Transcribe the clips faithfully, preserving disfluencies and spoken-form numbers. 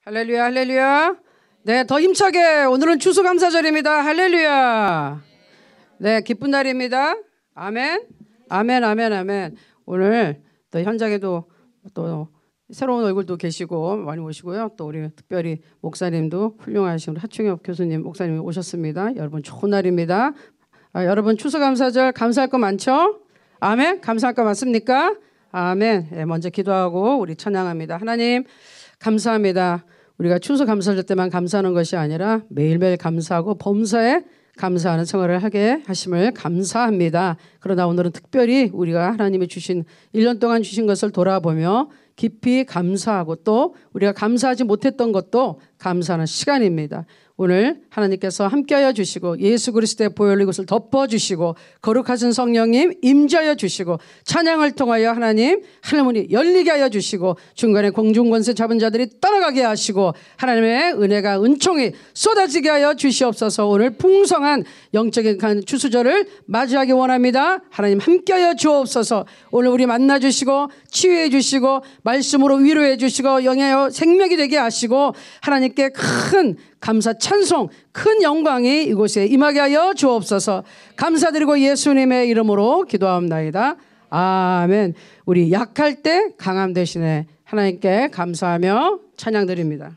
할렐루야, 할렐루야. 네, 더 힘차게 오늘은 추수감사절입니다. 할렐루야. 네, 기쁜 날입니다. 아멘, 아멘, 아멘, 아멘. 오늘 또 현장에도 또 새로운 얼굴도 계시고 많이 오시고요. 또 우리 특별히 목사님도 훌륭하신 우리 하충엽 교수님 목사님이 오셨습니다. 여러분 좋은 날입니다. 아, 여러분 추수감사절 감사할 거 많죠? 아멘. 감사할 거 많습니까? 아멘. 네, 먼저 기도하고 우리 찬양합니다. 하나님 감사합니다. 우리가 추수감사절 때만 감사하는 것이 아니라 매일매일 감사하고 범사에 감사하는 생활을 하게 하심을 감사합니다. 그러나 오늘은 특별히 우리가 하나님이 주신 일 년 동안 주신 것을 돌아보며 깊이 감사하고 또 우리가 감사하지 못했던 것도 감사하는 시간입니다. 오늘 하나님께서 함께하여 주시고 예수 그리스도의 보혈로 이것을 덮어주시고 거룩하신 성령님 임재하여 주시고 찬양을 통하여 하나님 하늘문이 열리게 하여 주시고 중간에 공중권세 잡은 자들이 떠나가게 하시고 하나님의 은혜가 은총이 쏟아지게 하여 주시옵소서. 오늘 풍성한 영적인 추수절을 맞이하기 원합니다. 하나님 함께하여 주옵소서. 오늘 우리 만나 주시고 치유해 주시고 말씀으로 위로해 주시고 영예여 생명이 되게 하시고 하나님께 큰 감사 찬송 큰 영광이 이곳에 임하게 하여 주옵소서. 감사드리고 예수님의 이름으로 기도합나이다. 아멘. 우리 약할 때 강함 대신에 하나님께 감사하며 찬양드립니다.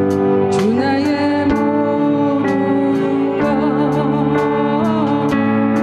주 나의 모든 것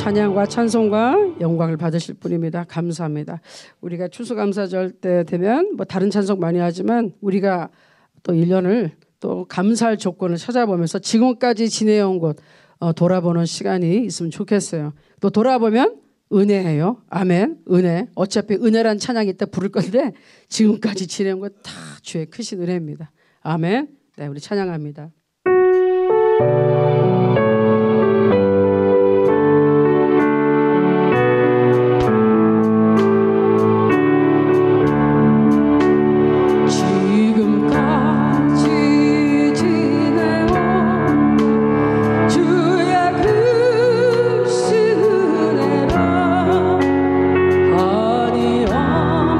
찬양과 찬송과 영광을 받으실 분입니다. 감사합니다. 우리가 추수감사절 때 되면 뭐 다른 찬송 많이 하지만 우리가 또 일 년을 또 감사할 조건을 찾아보면서 지금까지 지내온 곳 어, 돌아보는 시간이 있으면 좋겠어요. 또 돌아보면 은혜예요. 아멘. 은혜. 어차피 은혜란 찬양이 있다 부를 건데 지금까지 지내온 것 다 주의 크신 은혜입니다. 아멘. 네, 우리 찬양합니다.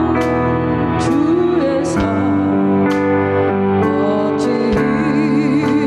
주의 사 어찌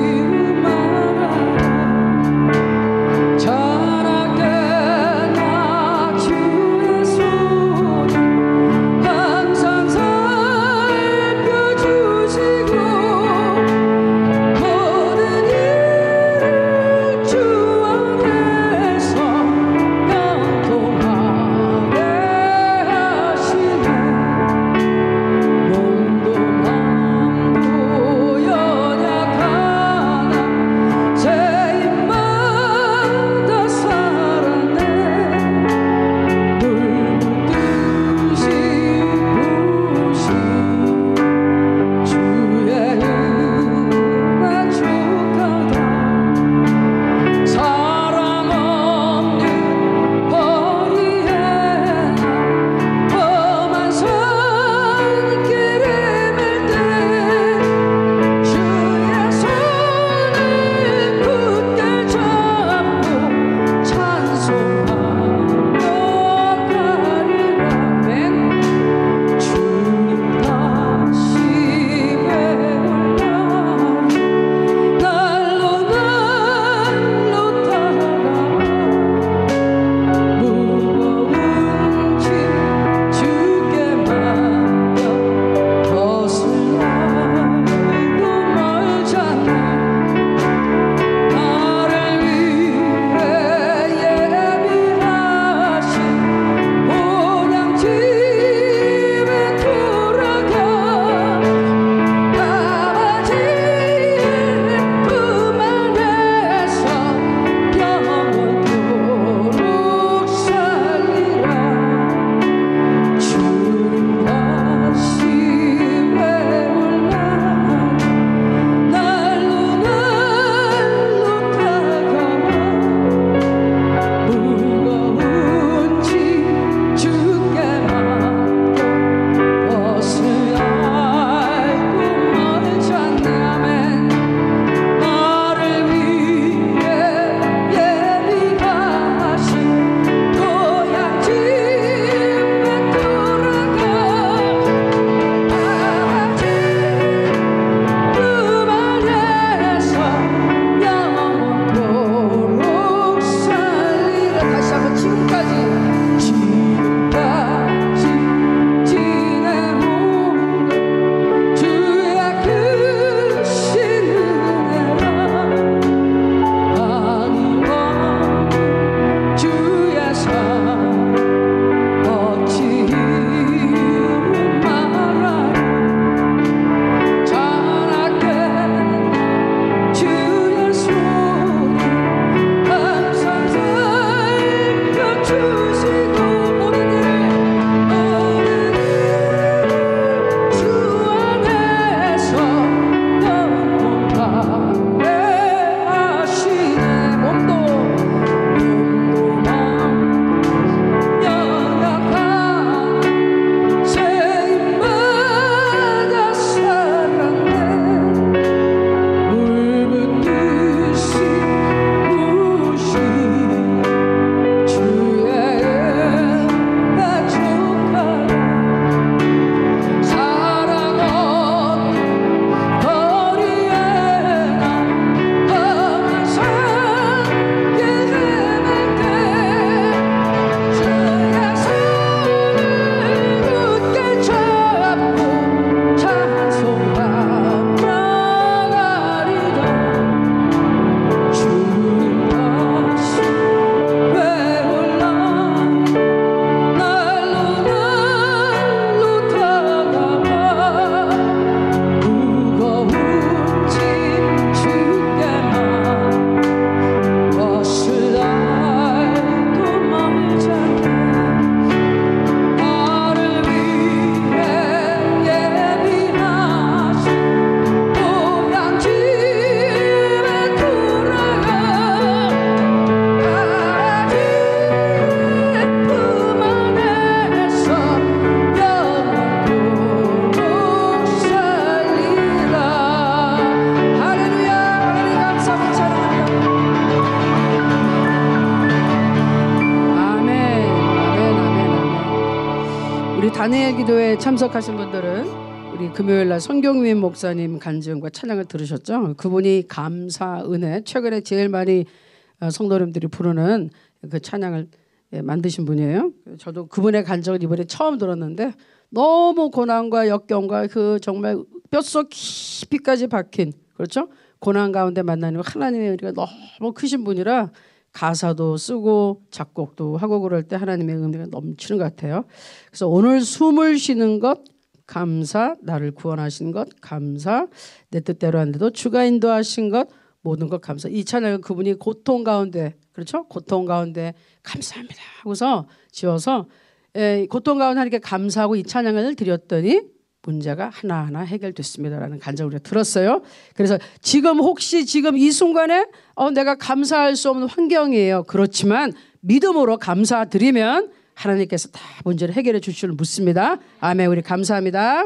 다니엘 기도에 참석하신 분들은 우리 금요일날 성경민 목사님 간증과 찬양을 들으셨죠? 그분이 감사, 은혜, 최근에 제일 많이 성도님들이 부르는 그 찬양을 만드신 분이에요. 저도 그분의 간증을 이번에 처음 들었는데 너무 고난과 역경과 그 정말 뼛속 깊이까지 박힌, 그렇죠? 고난 가운데 만나는 하나님의 은혜가 너무 크신 분이라 가사도 쓰고 작곡도 하고 그럴 때 하나님의 은혜가 넘치는 것 같아요. 그래서 오늘 숨을 쉬는 것 감사, 나를 구원하신 것 감사, 내 뜻대로 안 돼도 주가 인도하신 것 모든 것 감사. 이 찬양은 그분이 고통 가운데, 그렇죠? 고통 가운데 감사합니다 하고서 지어서 에, 고통 가운데 하나님께 감사하고 이 찬양을 드렸더니 문제가 하나하나 해결됐습니다라는 간증을 우리가 들었어요. 그래서 지금 혹시 지금 이 순간에 어, 내가 감사할 수 없는 환경이에요. 그렇지만 믿음으로 감사드리면 하나님께서 다 문제를 해결해 주실 줄 믿습니다. 아멘. 우리 감사합니다.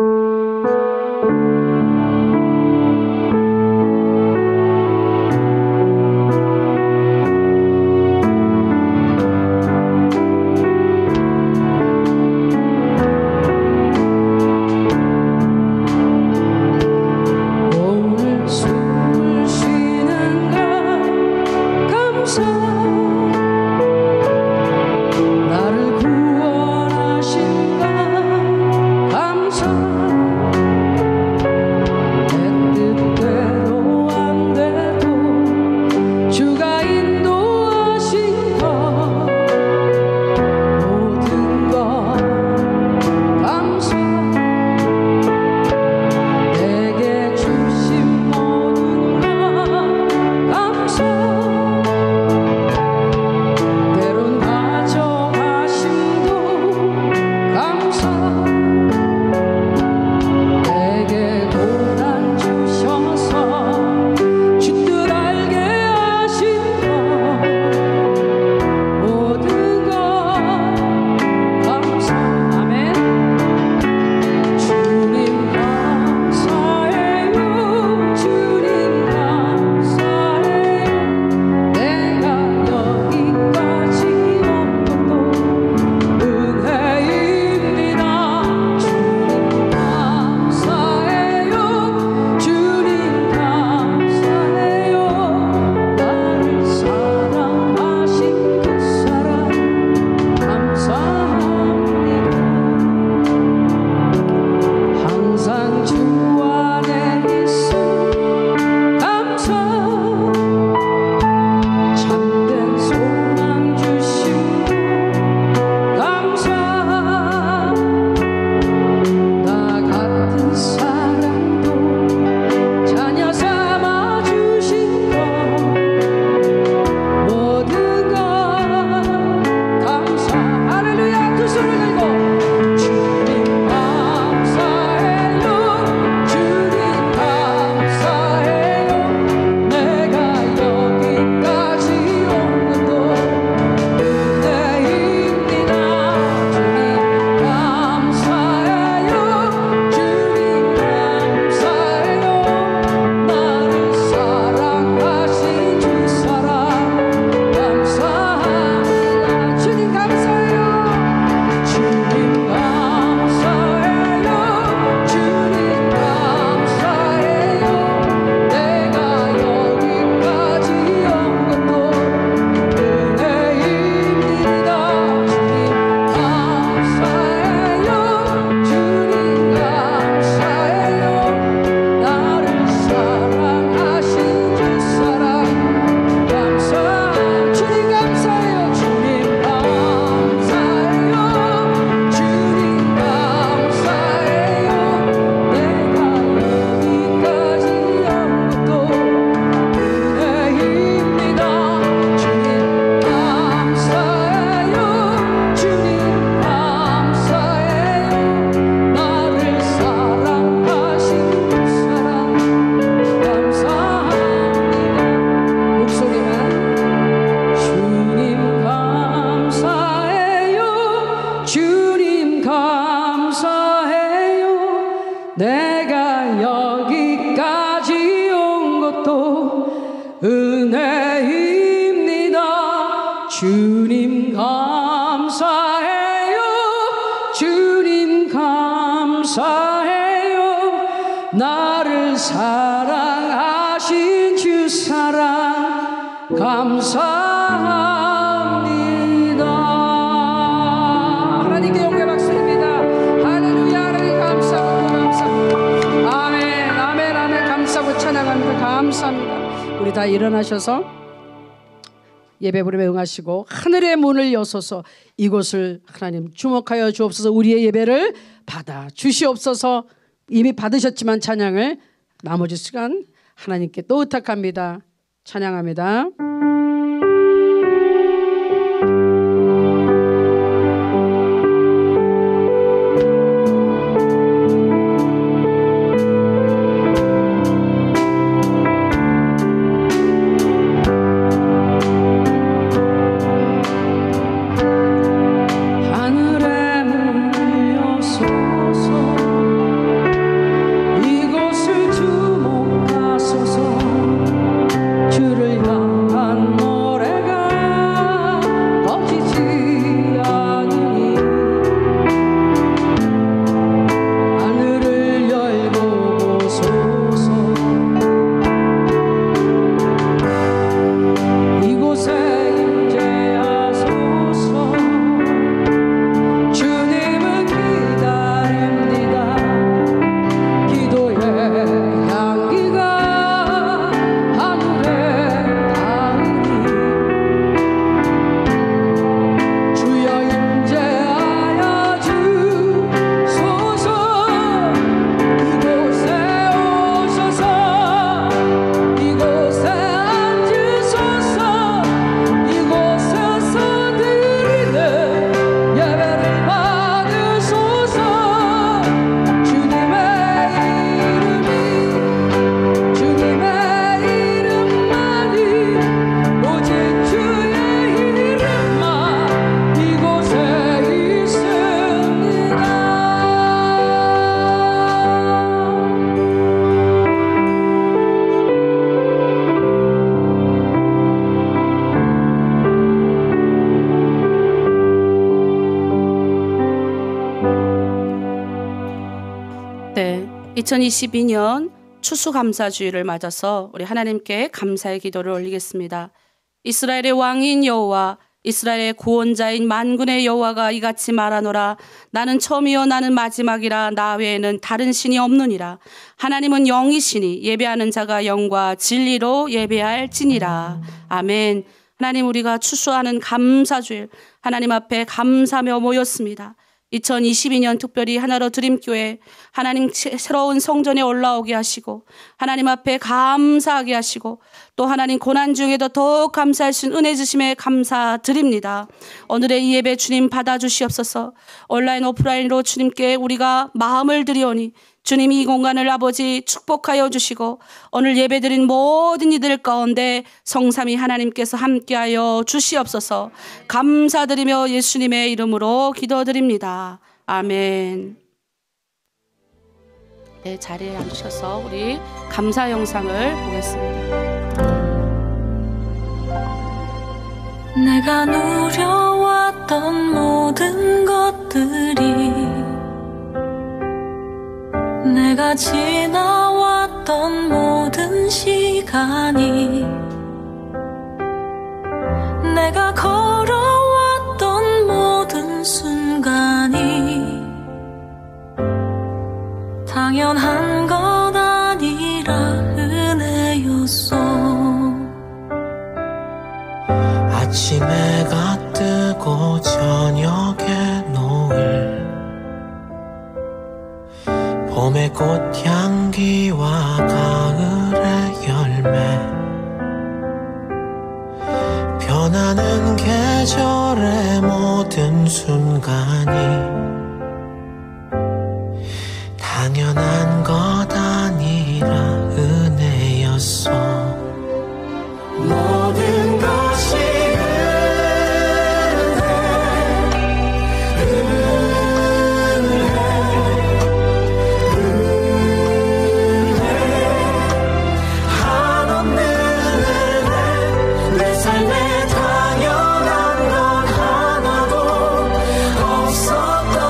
내가 여기까지 온 것도 은혜입니다. 주님 감사해요. 주님 감사합니다. 하나님께 영광의 박수입니다. 할렐루야. 하나님 감사하고 감사합니다. 아멘 아멘 아멘. 감사하고 찬양합니다. 감사합니다. 우리 다 일어나셔서 예배 부름에 응하시고 하늘의 문을 여소서 이곳을 하나님 주목하여 주옵소서. 우리의 예배를 받아 주시옵소서. 이미 받으셨지만 찬양을 나머지 시간 하나님께 또 의탁합니다. 찬양합니다. 이천이십이 년 추수감사주일을 맞아서 우리 하나님께 감사의 기도를 올리겠습니다. 이스라엘의 왕인 여호와, 이스라엘의 구원자인 만군의 여호와가 이같이 말하노라. 나는 처음이요 나는 마지막이라. 나 외에는 다른 신이 없느니라. 하나님은 영이시니 예배하는 자가 영과 진리로 예배할지니라. 아멘. 하나님, 우리가 추수하는 감사주일 하나님 앞에 감사하며 모였습니다. 이천이십이 년 특별히 하나로 드림교회 하나님 새로운 성전에 올라오게 하시고 하나님 앞에 감사하게 하시고 또 하나님 고난 중에도 더욱 감사하신 은혜 주심에 감사드립니다. 오늘의 이 예배 주님 받아주시옵소서. 온라인 오프라인으로 주님께 우리가 마음을 드리오니 주님이 이 공간을 아버지 축복하여 주시고 오늘 예배드린 모든 이들 가운데 성삼위 하나님께서 함께하여 주시옵소서. 감사드리며 예수님의 이름으로 기도드립니다. 아멘. 네, 자리에 앉으셔서 우리 감사 영상을 보겠습니다. 내가 누려왔던 모든 것들이, 내가 지나왔던 모든 시간이, 내가 걸어왔던 모든 순간이 당연한 것 아니라 은혜였어. 아침에 해가 뜨고 저녁에 노을, 봄의 꽃향기와 가을의 열매, 변하는 계절의 모든 순간이 당연한 것 아니라 은혜였어. 모든 것이 없었던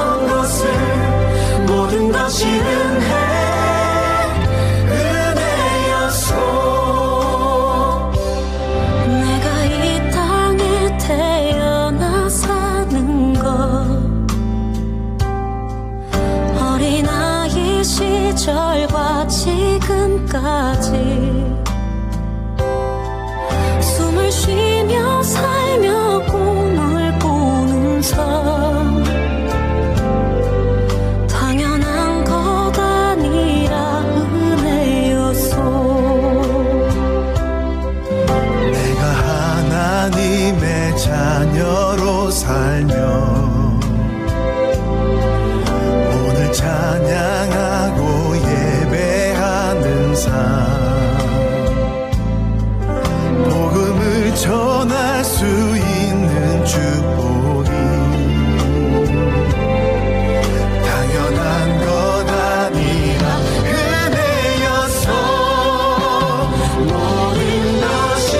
자녀로 살며 오늘 찬양하고 예배하는 삶 복음을 전할 수 있는 축복이 당연한 것 아니라 은혜여서 모든 것이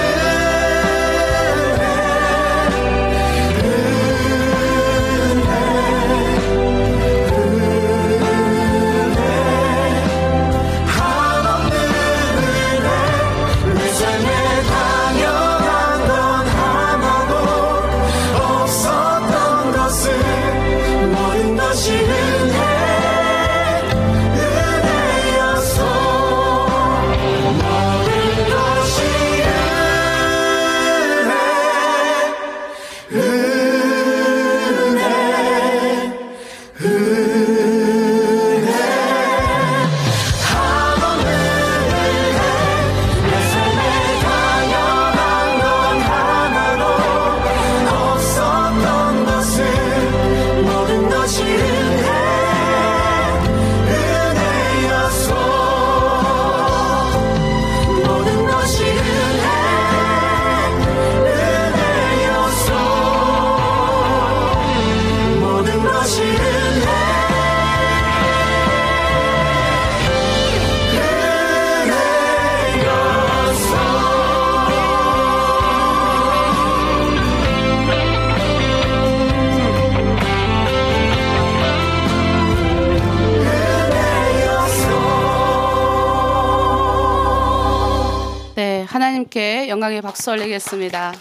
하나님께 영광의 박수 올리겠습니다.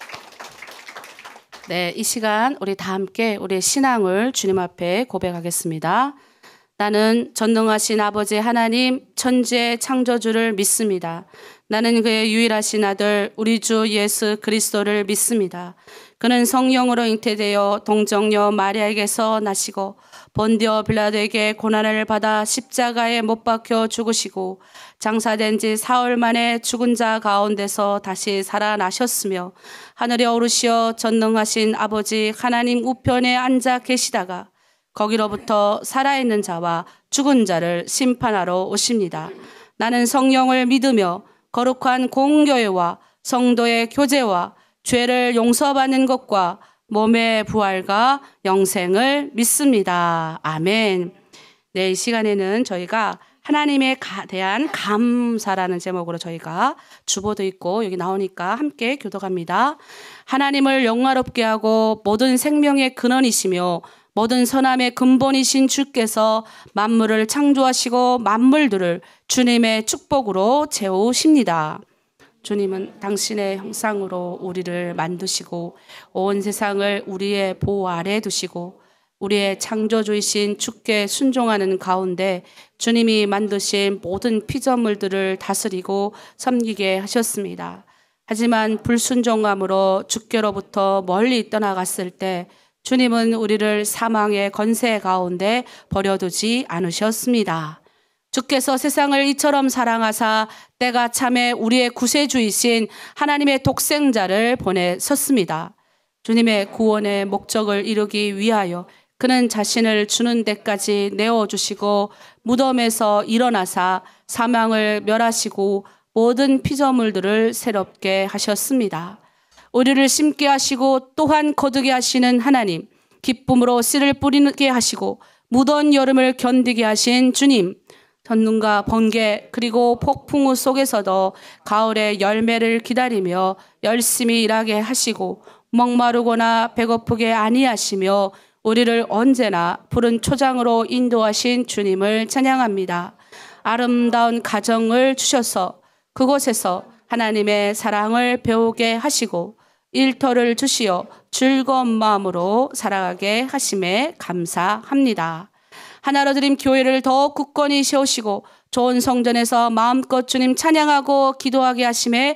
네, 이 시간 우리 다 함께 우리의 신앙을 주님 앞에 고백하겠습니다. 나는 전능하신 아버지 하나님 천지의 창조주를 믿습니다. 나는 그의 유일하신 아들 우리 주 예수 그리스도를 믿습니다. 그는 성령으로 잉태되어 동정녀 마리아에게서 나시고 본디오 빌라도에게 고난을 받아 십자가에 못 박혀 죽으시고 장사된 지 사흘 만에 죽은 자 가운데서 다시 살아나셨으며 하늘에 오르시어 전능하신 아버지 하나님 우편에 앉아 계시다가 거기로부터 살아있는 자와 죽은 자를 심판하러 오십니다. 나는 성령을 믿으며 거룩한 공교회와 성도의 교제와 죄를 용서받는 것과 몸의 부활과 영생을 믿습니다. 아멘. 네, 이 시간에는 저희가 하나님에 대한 감사라는 제목으로 저희가 주보도 있고 여기 나오니까 함께 교독합니다. 하나님을 영화롭게 하고 모든 생명의 근원이시며 모든 선함의 근본이신 주께서 만물을 창조하시고 만물들을 주님의 축복으로 채우십니다. 주님은 당신의 형상으로 우리를 만드시고 온 세상을 우리의 보호 아래 두시고 우리의 창조주이신 주께 순종하는 가운데 주님이 만드신 모든 피조물들을 다스리고 섬기게 하셨습니다. 하지만 불순종함으로 주께로부터 멀리 떠나갔을 때 주님은 우리를 사망의 권세 가운데 버려두지 않으셨습니다. 주께서 세상을 이처럼 사랑하사 때가 참에 우리의 구세주이신 하나님의 독생자를 보내셨습니다. 주님의 구원의 목적을 이루기 위하여 그는 자신을 주는 데까지 내어주시고 무덤에서 일어나사 사망을 멸하시고 모든 피조물들을 새롭게 하셨습니다. 우리를 심게 하시고 또한 거두게 하시는 하나님, 기쁨으로 씨를 뿌리게 하시고 무더운 여름을 견디게 하신 주님, 전능과 번개 그리고 폭풍우 속에서도 가을의 열매를 기다리며 열심히 일하게 하시고 목마르거나 배고프게 아니하시며 우리를 언제나 푸른 초장으로 인도하신 주님을 찬양합니다. 아름다운 가정을 주셔서 그곳에서 하나님의 사랑을 배우게 하시고 일터를 주시어 즐거운 마음으로 살아가게 하심에 감사합니다. 하나로 드림 교회를 더욱 굳건히 세우시고 좋은 성전에서 마음껏 주님 찬양하고 기도하게 하심에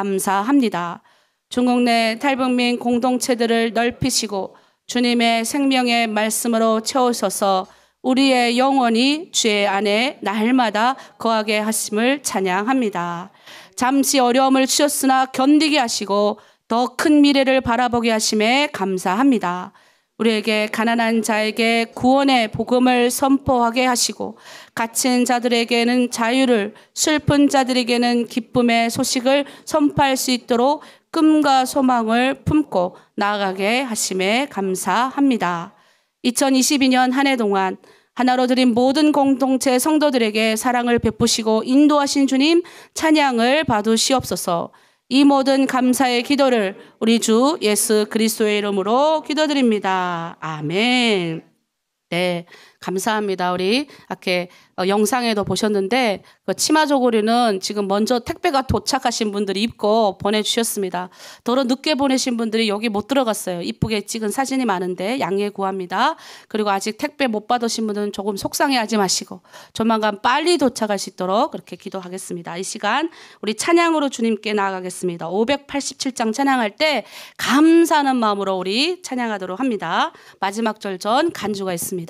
감사합니다. 중국 내 탈북민 공동체들을 넓히시고 주님의 생명의 말씀으로 채우셔서 우리의 영혼이 주의 안에 날마다 거하게 하심을 찬양합니다. 잠시 어려움을 주셨으나 견디게 하시고 더 큰 미래를 바라보게 하심에 감사합니다. 우리에게 가난한 자에게 구원의 복음을 선포하게 하시고 갇힌 자들에게는 자유를, 슬픈 자들에게는 기쁨의 소식을 선포할 수 있도록 꿈과 소망을 품고 나아가게 하심에 감사합니다. 이천이십이 년 한 해 동안 하나로 드린 모든 공동체 성도들에게 사랑을 베푸시고 인도하신 주님 찬양을 받으시옵소서. 이 모든 감사의 기도를 우리 주 예수 그리스도의 이름으로 기도드립니다. 아멘. 네, 감사합니다. 우리 아까 영상에도 보셨는데 그 치마 저고리는 지금 먼저 택배가 도착하신 분들이 입고 보내주셨습니다. 더러 늦게 보내신 분들이 여기 못 들어갔어요. 이쁘게 찍은 사진이 많은데 양해 구합니다. 그리고 아직 택배 못 받으신 분들은 조금 속상해하지 마시고 조만간 빨리 도착할 수 있도록 그렇게 기도하겠습니다. 이 시간 우리 찬양으로 주님께 나아가겠습니다. 오백팔십칠 장 찬양할 때 감사하는 마음으로 우리 찬양하도록 합니다. 마지막 절 전 간주가 있습니다.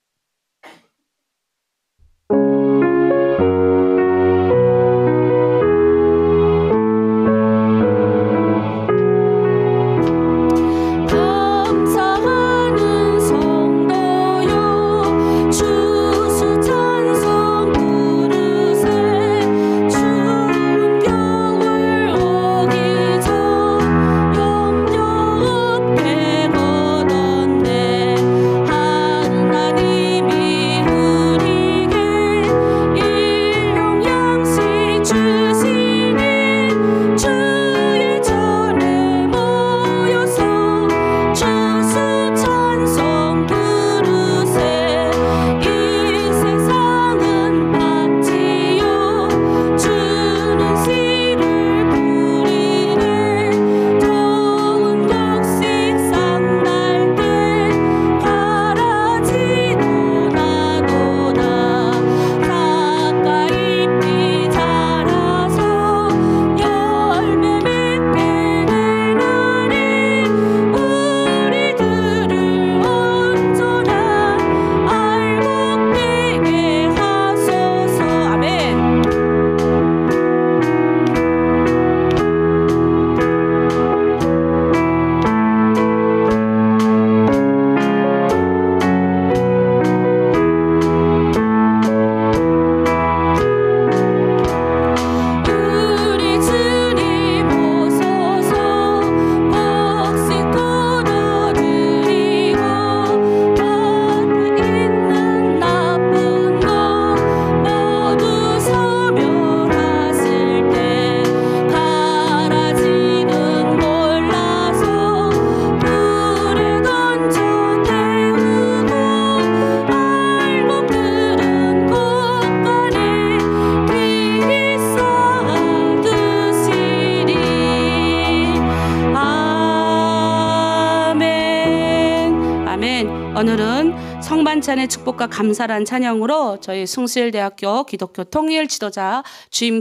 오늘은 성만찬의 축복과 감사란 찬양으로 저희 숭실대학교 기독교 통일 지도자 주임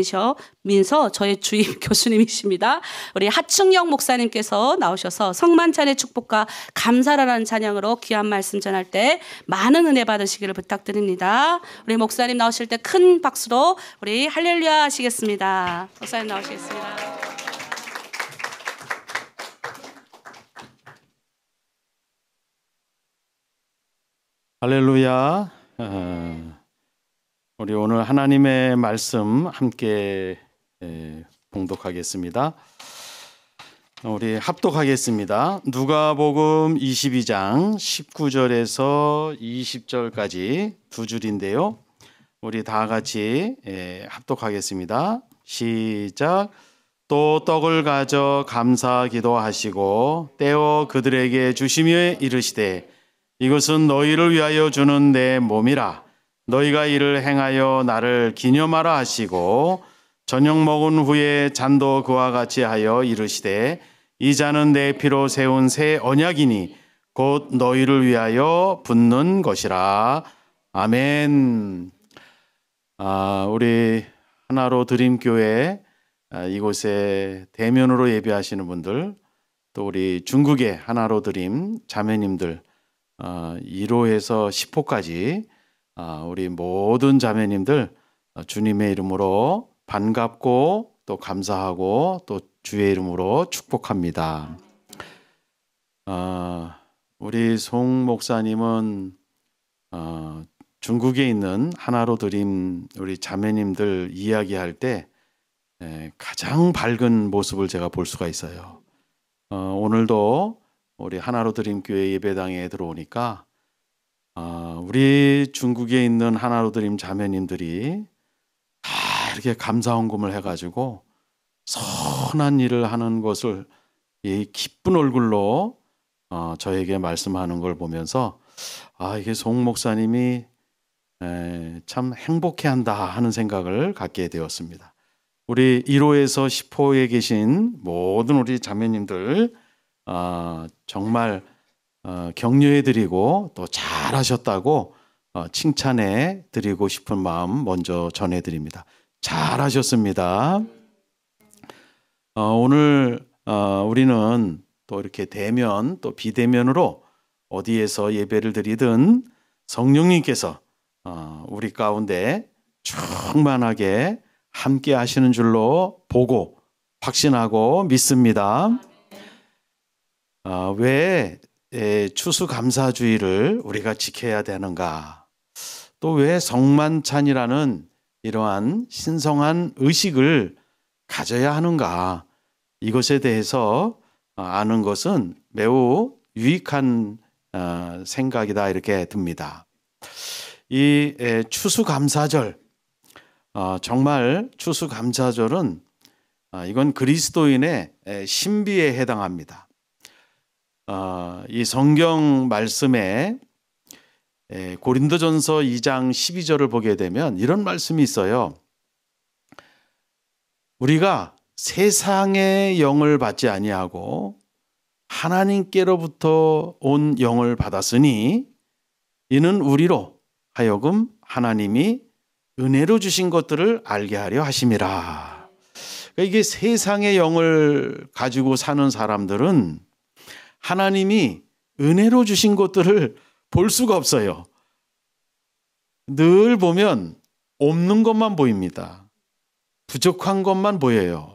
교수님이셔면서 저희 주임 교수님이십니다. 우리 하충영 목사님께서 나오셔서 성만찬의 축복과 감사라는 찬양으로 귀한 말씀 전할 때 많은 은혜 받으시기를 부탁드립니다. 우리 목사님 나오실 때 큰 박수로 우리 할렐루야 하시겠습니다. 목사님 나오시겠습니다. 할렐루야. 어, 우리 오늘 하나님의 말씀 함께 에, 봉독하겠습니다. 우리 합독하겠습니다. 누가복음 이십이 장 십구 절에서 이십 절까지 두 줄인데요. 우리 다 같이 에, 합독하겠습니다. 시작. 또 떡을 가져 감사 기도하시고 떼어 그들에게 주시며 이르시되 이것은 너희를 위하여 주는 내 몸이라. 너희가 이를 행하여 나를 기념하라 하시고 저녁 먹은 후에 잔도 그와 같이 하여 이르시되 이 잔은 내 피로 세운 새 언약이니 곧 너희를 위하여 붓는 것이라. 아멘. 아, 우리 하나로 드림교회 아, 이곳에 대면으로 예배하시는 분들, 또 우리 중국의 하나로 드림 자매님들, 어, 일 호에서 십 호까지 어, 우리 모든 자매님들 어, 주님의 이름으로 반갑고 또 감사하고 또 주의 이름으로 축복합니다. 어, 우리 송 목사님은 어, 중국에 있는 하나로 드림 우리 자매님들 이야기할 때 에, 가장 밝은 모습을 제가 볼 수가 있어요. 어, 오늘도 우리 하나로 드림 교회 예배당에 들어오니까 어, 우리 중국에 있는 하나로 드림 자매님들이 다 이렇게 감사헌금을 해가지고 선한 일을 하는 것을 이 기쁜 얼굴로 어, 저에게 말씀하는 걸 보면서 아, 이게 송 목사님이 에, 참 행복해한다 하는 생각을 갖게 되었습니다. 우리 일 호에서 십 호에 계신 모든 우리 자매님들 어, 정말 어, 격려해드리고 또 잘하셨다고 어, 칭찬해드리고 싶은 마음 먼저 전해드립니다. 잘하셨습니다. 어, 오늘 어, 우리는 또 이렇게 대면 또 비대면으로 어디에서 예배를 드리든 성령님께서 어, 우리 가운데 충만하게 함께 하시는 줄로 보고 확신하고 믿습니다. 어, 왜 에, 추수감사주의를 우리가 지켜야 되는가? 또 왜 성만찬이라는 이러한 신성한 의식을 가져야 하는가? 이것에 대해서 아는 것은 매우 유익한 생각이다 이렇게 듭니다. 이 추수감사절, 정말 추수감사절은 이건 그리스도인의 신비에 해당합니다. 이 성경 말씀에 고린도전서 이 장 십이 절을 보게 되면 이런 말씀이 있어요. 우리가 세상의 영을 받지 아니하고 하나님께로부터 온 영을 받았으니 이는 우리로 하여금 하나님이 은혜로 주신 것들을 알게 하려 하심이라. 그러니까 이게 세상의 영을 가지고 사는 사람들은 하나님이 은혜로 주신 것들을 볼 수가 없어요. 늘 보면 없는 것만 보입니다. 부족한 것만 보여요.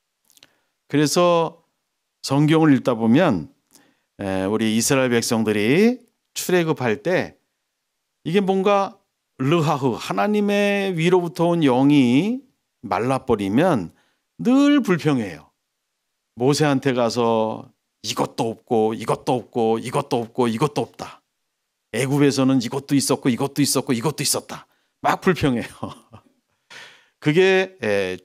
그래서 성경을 읽다 보면 우리 이스라엘 백성들이 출애굽할 때 이게 뭔가 르하흐 하나님의 위로부터 온 영이 말라버리면 늘 불평해요. 모세한테 가서 이것도 없고 이것도 없고 이것도 없고 이것도 없다. 애굽에서는 이것도 있었고 이것도 있었고 이것도 있었다. 막 불평해요. 그게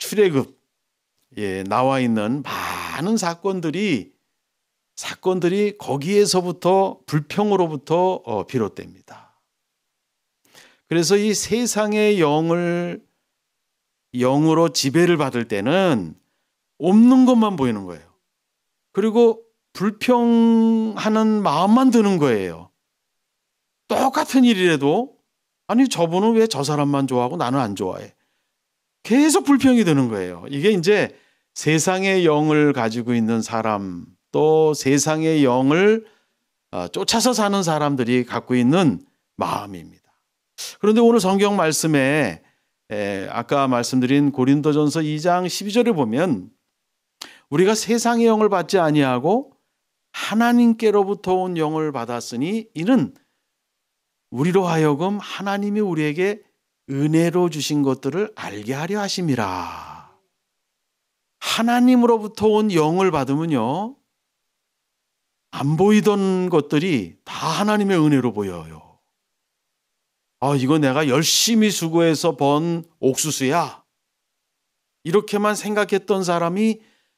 출애굽에 나와 있는 많은 사건들이 사건들이 거기에서부터 불평으로부터 비롯됩니다. 그래서 이 세상의 영을 영으로 지배를 받을 때는 없는 것만 보이는 거예요. 그리고 불평하는 마음만 드는 거예요. 똑같은 일이라도 아니 저분은 왜 저 사람만 좋아하고 나는 안 좋아해. 계속 불평이 드는 거예요. 이게 이제 세상의 영을 가지고 있는 사람 또 세상의 영을 쫓아서 사는 사람들이 갖고 있는 마음입니다. 그런데 오늘 성경 말씀에 아까 말씀드린 고린도전서 이 장 십이 절에 보면 우리가 세상의 영을 받지 아니하고 하나님께로부터 온 영을 받았으니 이는 우리로 하여금 하나님이 우리에게 은혜로 주신 것들을 알게 하려 하심이라. 하나님으로부터 온 영을 받으면요 안 보이던 것들이 다 하나님의 은혜로 보여요. 아, 이거 내가 열심히 수고해서 번 옥수수야. 이렇게만 생각했던 사람이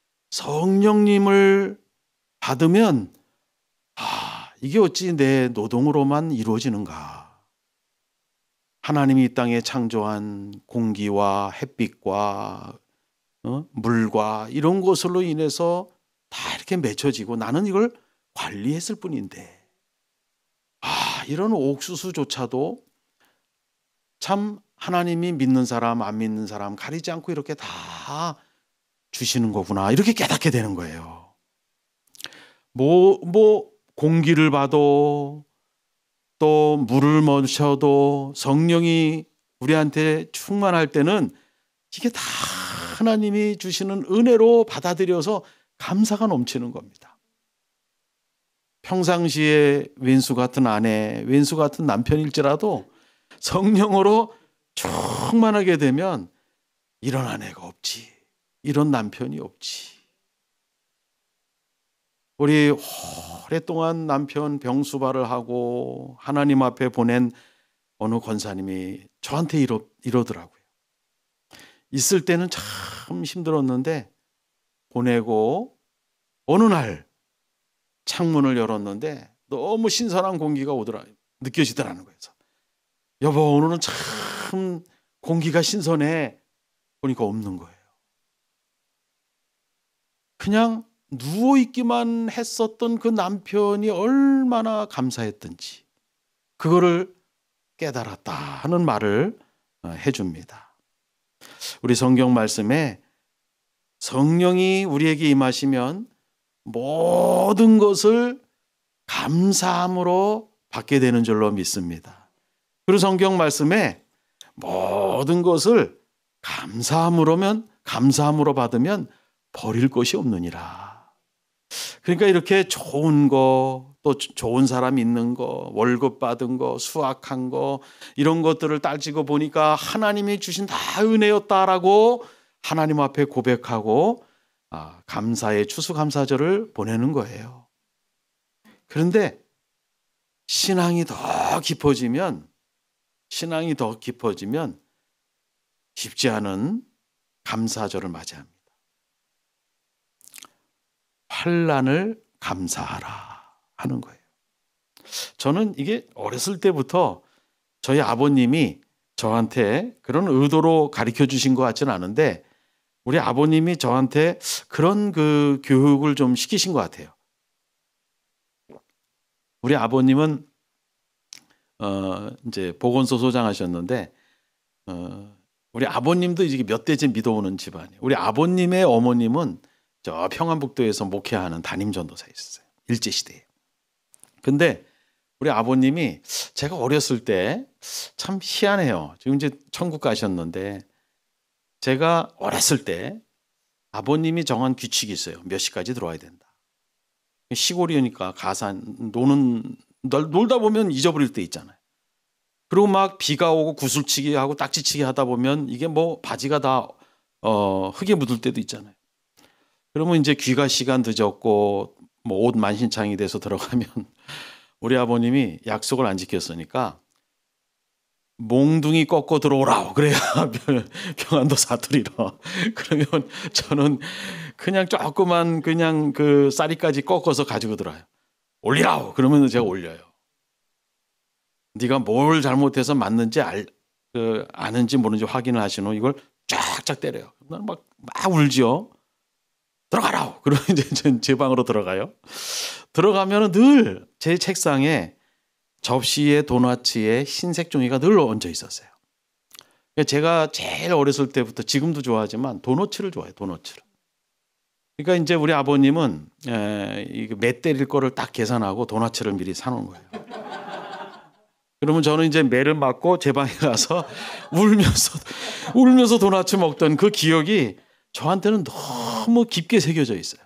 성령님을 받으면 아, 이게 어찌 내 노동으로만 이루어지는가. 하나님이 이 땅에 창조한 공기와 햇빛과 어? 물과 이런 것으로 인해서 다 이렇게 맺혀지고 나는 이걸 관리했을 뿐인데 아, 이런 옥수수조차도 참 하나님이 믿는 사람 안 믿는 사람 가리지 않고 이렇게 다 주시는 거구나 이렇게 깨닫게 되는 거예요. 뭐, 뭐 공기를 봐도 또 물을 마셔도 성령이 우리한테 충만할 때는 이게 다 하나님이 주시는 은혜로 받아들여서 감사가 넘치는 겁니다. 평상시에 왼수 같은 아내, 왼수 같은 남편일지라도 성령으로 충만하게 되면 이런 아내가 없지, 이런 남편이 없지. 우리 오랫동안 남편 병수발을 하고 하나님 앞에 보낸 어느 권사님이 저한테 이러, 이러더라고요. 있을 때는 참 힘들었는데 보내고 어느 날 창문을 열었는데 너무 신선한 공기가 오더라, 느껴지더라는 거예요. 여보, 오늘은 참 공기가 신선해. 보니까 없는 거예요. 그냥 누워있기만 했었던 그 남편이 얼마나 감사했던지 그거를 깨달았다 하는 말을 해줍니다. 우리 성경 말씀에 성령이 우리에게 임하시면 모든 것을 감사함으로 받게 되는 줄로 믿습니다. 그리고 성경 말씀에 모든 것을 감사함으로면 감사함으로 받으면 버릴 것이 없느니라. 그러니까 이렇게 좋은 거, 또 좋은 사람 있는 거, 월급 받은 거, 수확한 거, 이런 것들을 따지고 보니까 하나님이 주신 다 은혜였다라고 하나님 앞에 고백하고 아, 감사의 추수감사절을 보내는 거예요. 그런데 신앙이 더 깊어지면 신앙이 더 깊어지면 쉽지 않은 감사절을 맞이합니다. 환난을 감사하라 하는 거예요. 저는 이게 어렸을 때부터 저희 아버님이 저한테 그런 의도로 가르쳐 주신 것 같지는 않은데 우리 아버님이 저한테 그런 그 교육을 좀 시키신 것 같아요. 우리 아버님은 어 이제 보건소 소장하셨는데 어 우리 아버님도 이제 몇 대째 믿어오는 집안이에요. 우리 아버님의 어머님은 저 평안북도에서 목회하는 담임 전도사였어요. 일제시대에. 근데 우리 아버님이 제가 어렸을 때 참 희한해요. 지금 이제 천국 가셨는데 제가 어렸을 때 아버님이 정한 규칙이 있어요. 몇 시까지 들어와야 된다. 시골이니까 가산 노는 놀다 보면 잊어버릴 때 있잖아요. 그리고 막 비가 오고 구슬치기 하고 딱지치기 하다 보면 이게 뭐 바지가 다 어, 흙에 묻을 때도 있잖아요. 그러면 이제 귀가 시간 늦었고 뭐 옷 만신창이 돼서 들어가면 우리 아버님이 약속을 안 지켰으니까 몽둥이 꺾고 들어오라고 그래야 평안도 사투리로. 그러면 저는 그냥 조그만 그냥 그 쌀이까지 꺾어서 가지고 들어와요. 올리라고 그러면 제가 올려요. 네가 뭘 잘못해서 맞는지 알, 그, 아는지 모르는지 확인을 하신 후 이걸 쫙쫙 때려요. 나는 막, 막 울지요. 들어가라고. 그러면 이제 제 방으로 들어가요. 들어가면 늘 제 책상에 접시에 도너츠에 흰색 종이가 늘 얹어 있었어요. 제가 제일 어렸을 때부터 지금도 좋아하지만 도너츠를 좋아해요. 도너츠를. 그러니까 이제 우리 아버님은 매 때릴 거를 딱 계산하고 도너츠를 미리 사놓은 거예요. 그러면 저는 이제 매를 맞고 제 방에 가서 울면서 울면서 도너츠 먹던 그 기억이 저한테는 너무 깊게 새겨져 있어요.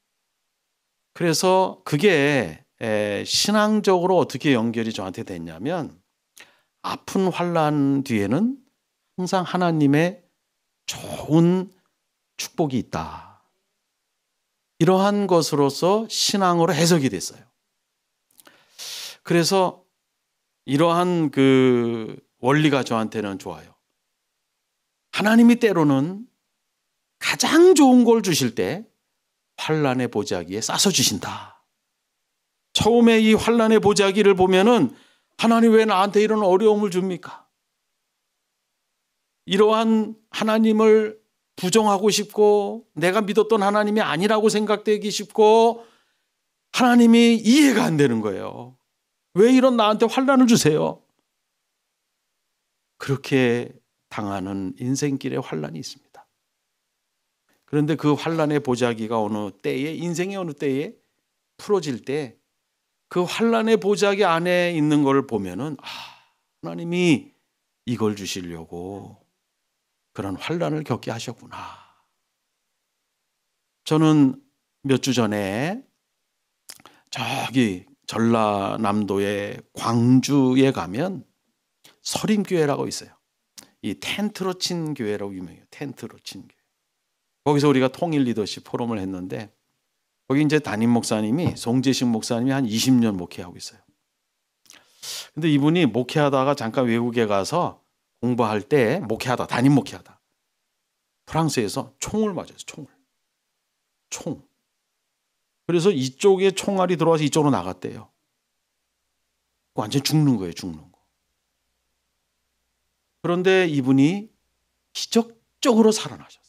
그래서 그게 신앙적으로 어떻게 연결이 저한테 됐냐면 아픈 환난 뒤에는 항상 하나님의 좋은 축복이 있다. 이러한 것으로서 신앙으로 해석이 됐어요. 그래서 이러한 그 원리가 저한테는 좋아요. 하나님이 때로는 가장 좋은 걸 주실 때 환난의 보자기에 싸서 주신다. 처음에 이 환난의 보자기를 보면은 하나님 왜 나한테 이런 어려움을 줍니까? 이러한 하나님을 부정하고 싶고 내가 믿었던 하나님이 아니라고 생각되기 쉽고 하나님이 이해가 안 되는 거예요. 왜 이런 나한테 환난을 주세요? 그렇게 당하는 인생길에 환난이 있습니다. 그런데 그 환난의 보자기가 어느 때에 인생의 어느 때에 풀어질 때 그 환난의 보자기 안에 있는 걸 보면은 아, 하나님이 이걸 주시려고 그런 환난을 겪게 하셨구나 저는 몇 주 전에 저기 전라남도의 광주에 가면 서림교회라고 있어요. 이 텐트로 친 교회라고 유명해요. 텐트로 친 교회. 거기서 우리가 통일 리더십 포럼을 했는데 거기 이제 담임 목사님이 송재식 목사님이 한 이십 년 목회하고 있어요. 근데 이분이 목회하다가 잠깐 외국에 가서 공부할 때 목회하다 담임 목회하다 프랑스에서 총을 맞았어요. 총을. 총. 그래서 이쪽에 총알이 들어와서 이쪽으로 나갔대요. 완전 죽는 거예요. 죽는 거. 그런데 이분이 기적적으로 살아나셨어요.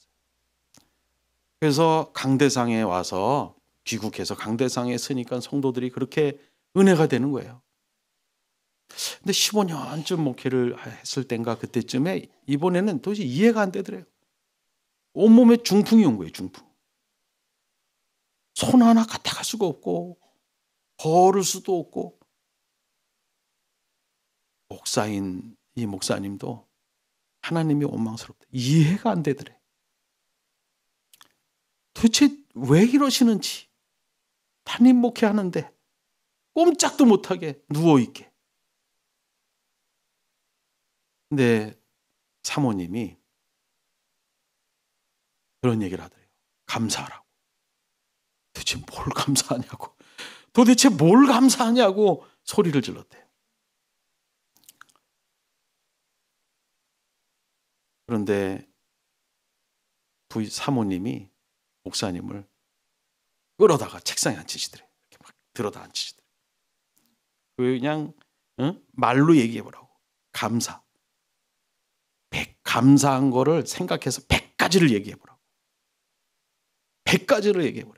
그래서 강대상에 와서 귀국해서 강대상에 서니까 성도들이 그렇게 은혜가 되는 거예요. 근데 십오 년쯤 목회를 했을 땐가 그때쯤에 이번에는 도저히 이해가 안 되더래요. 온몸에 중풍이 온 거예요. 중풍. 손 하나 갖다 갈 수가 없고 걸을 수도 없고. 목사인 이 목사님도 하나님이 원망스럽다. 이해가 안 되더래. 도대체 왜 이러시는지. 담임 목회하는데 꼼짝도 못하게 누워있게. 근데 사모님이 그런 얘기를 하더래요. 감사하라고. 도대체 뭘 감사하냐고. 도대체 뭘 감사하냐고 소리를 질렀대요. 그런데 부인 사모님이 목사님을 끌어다가 책상에 앉히시더래요. 이렇게 막 들어다 앉히시더래요. 그냥 응? 말로 얘기해보라고. 감사. 백, 감사한 거를 생각해서 백 가지를 얘기해보라고. 백 가지를 얘기해보래.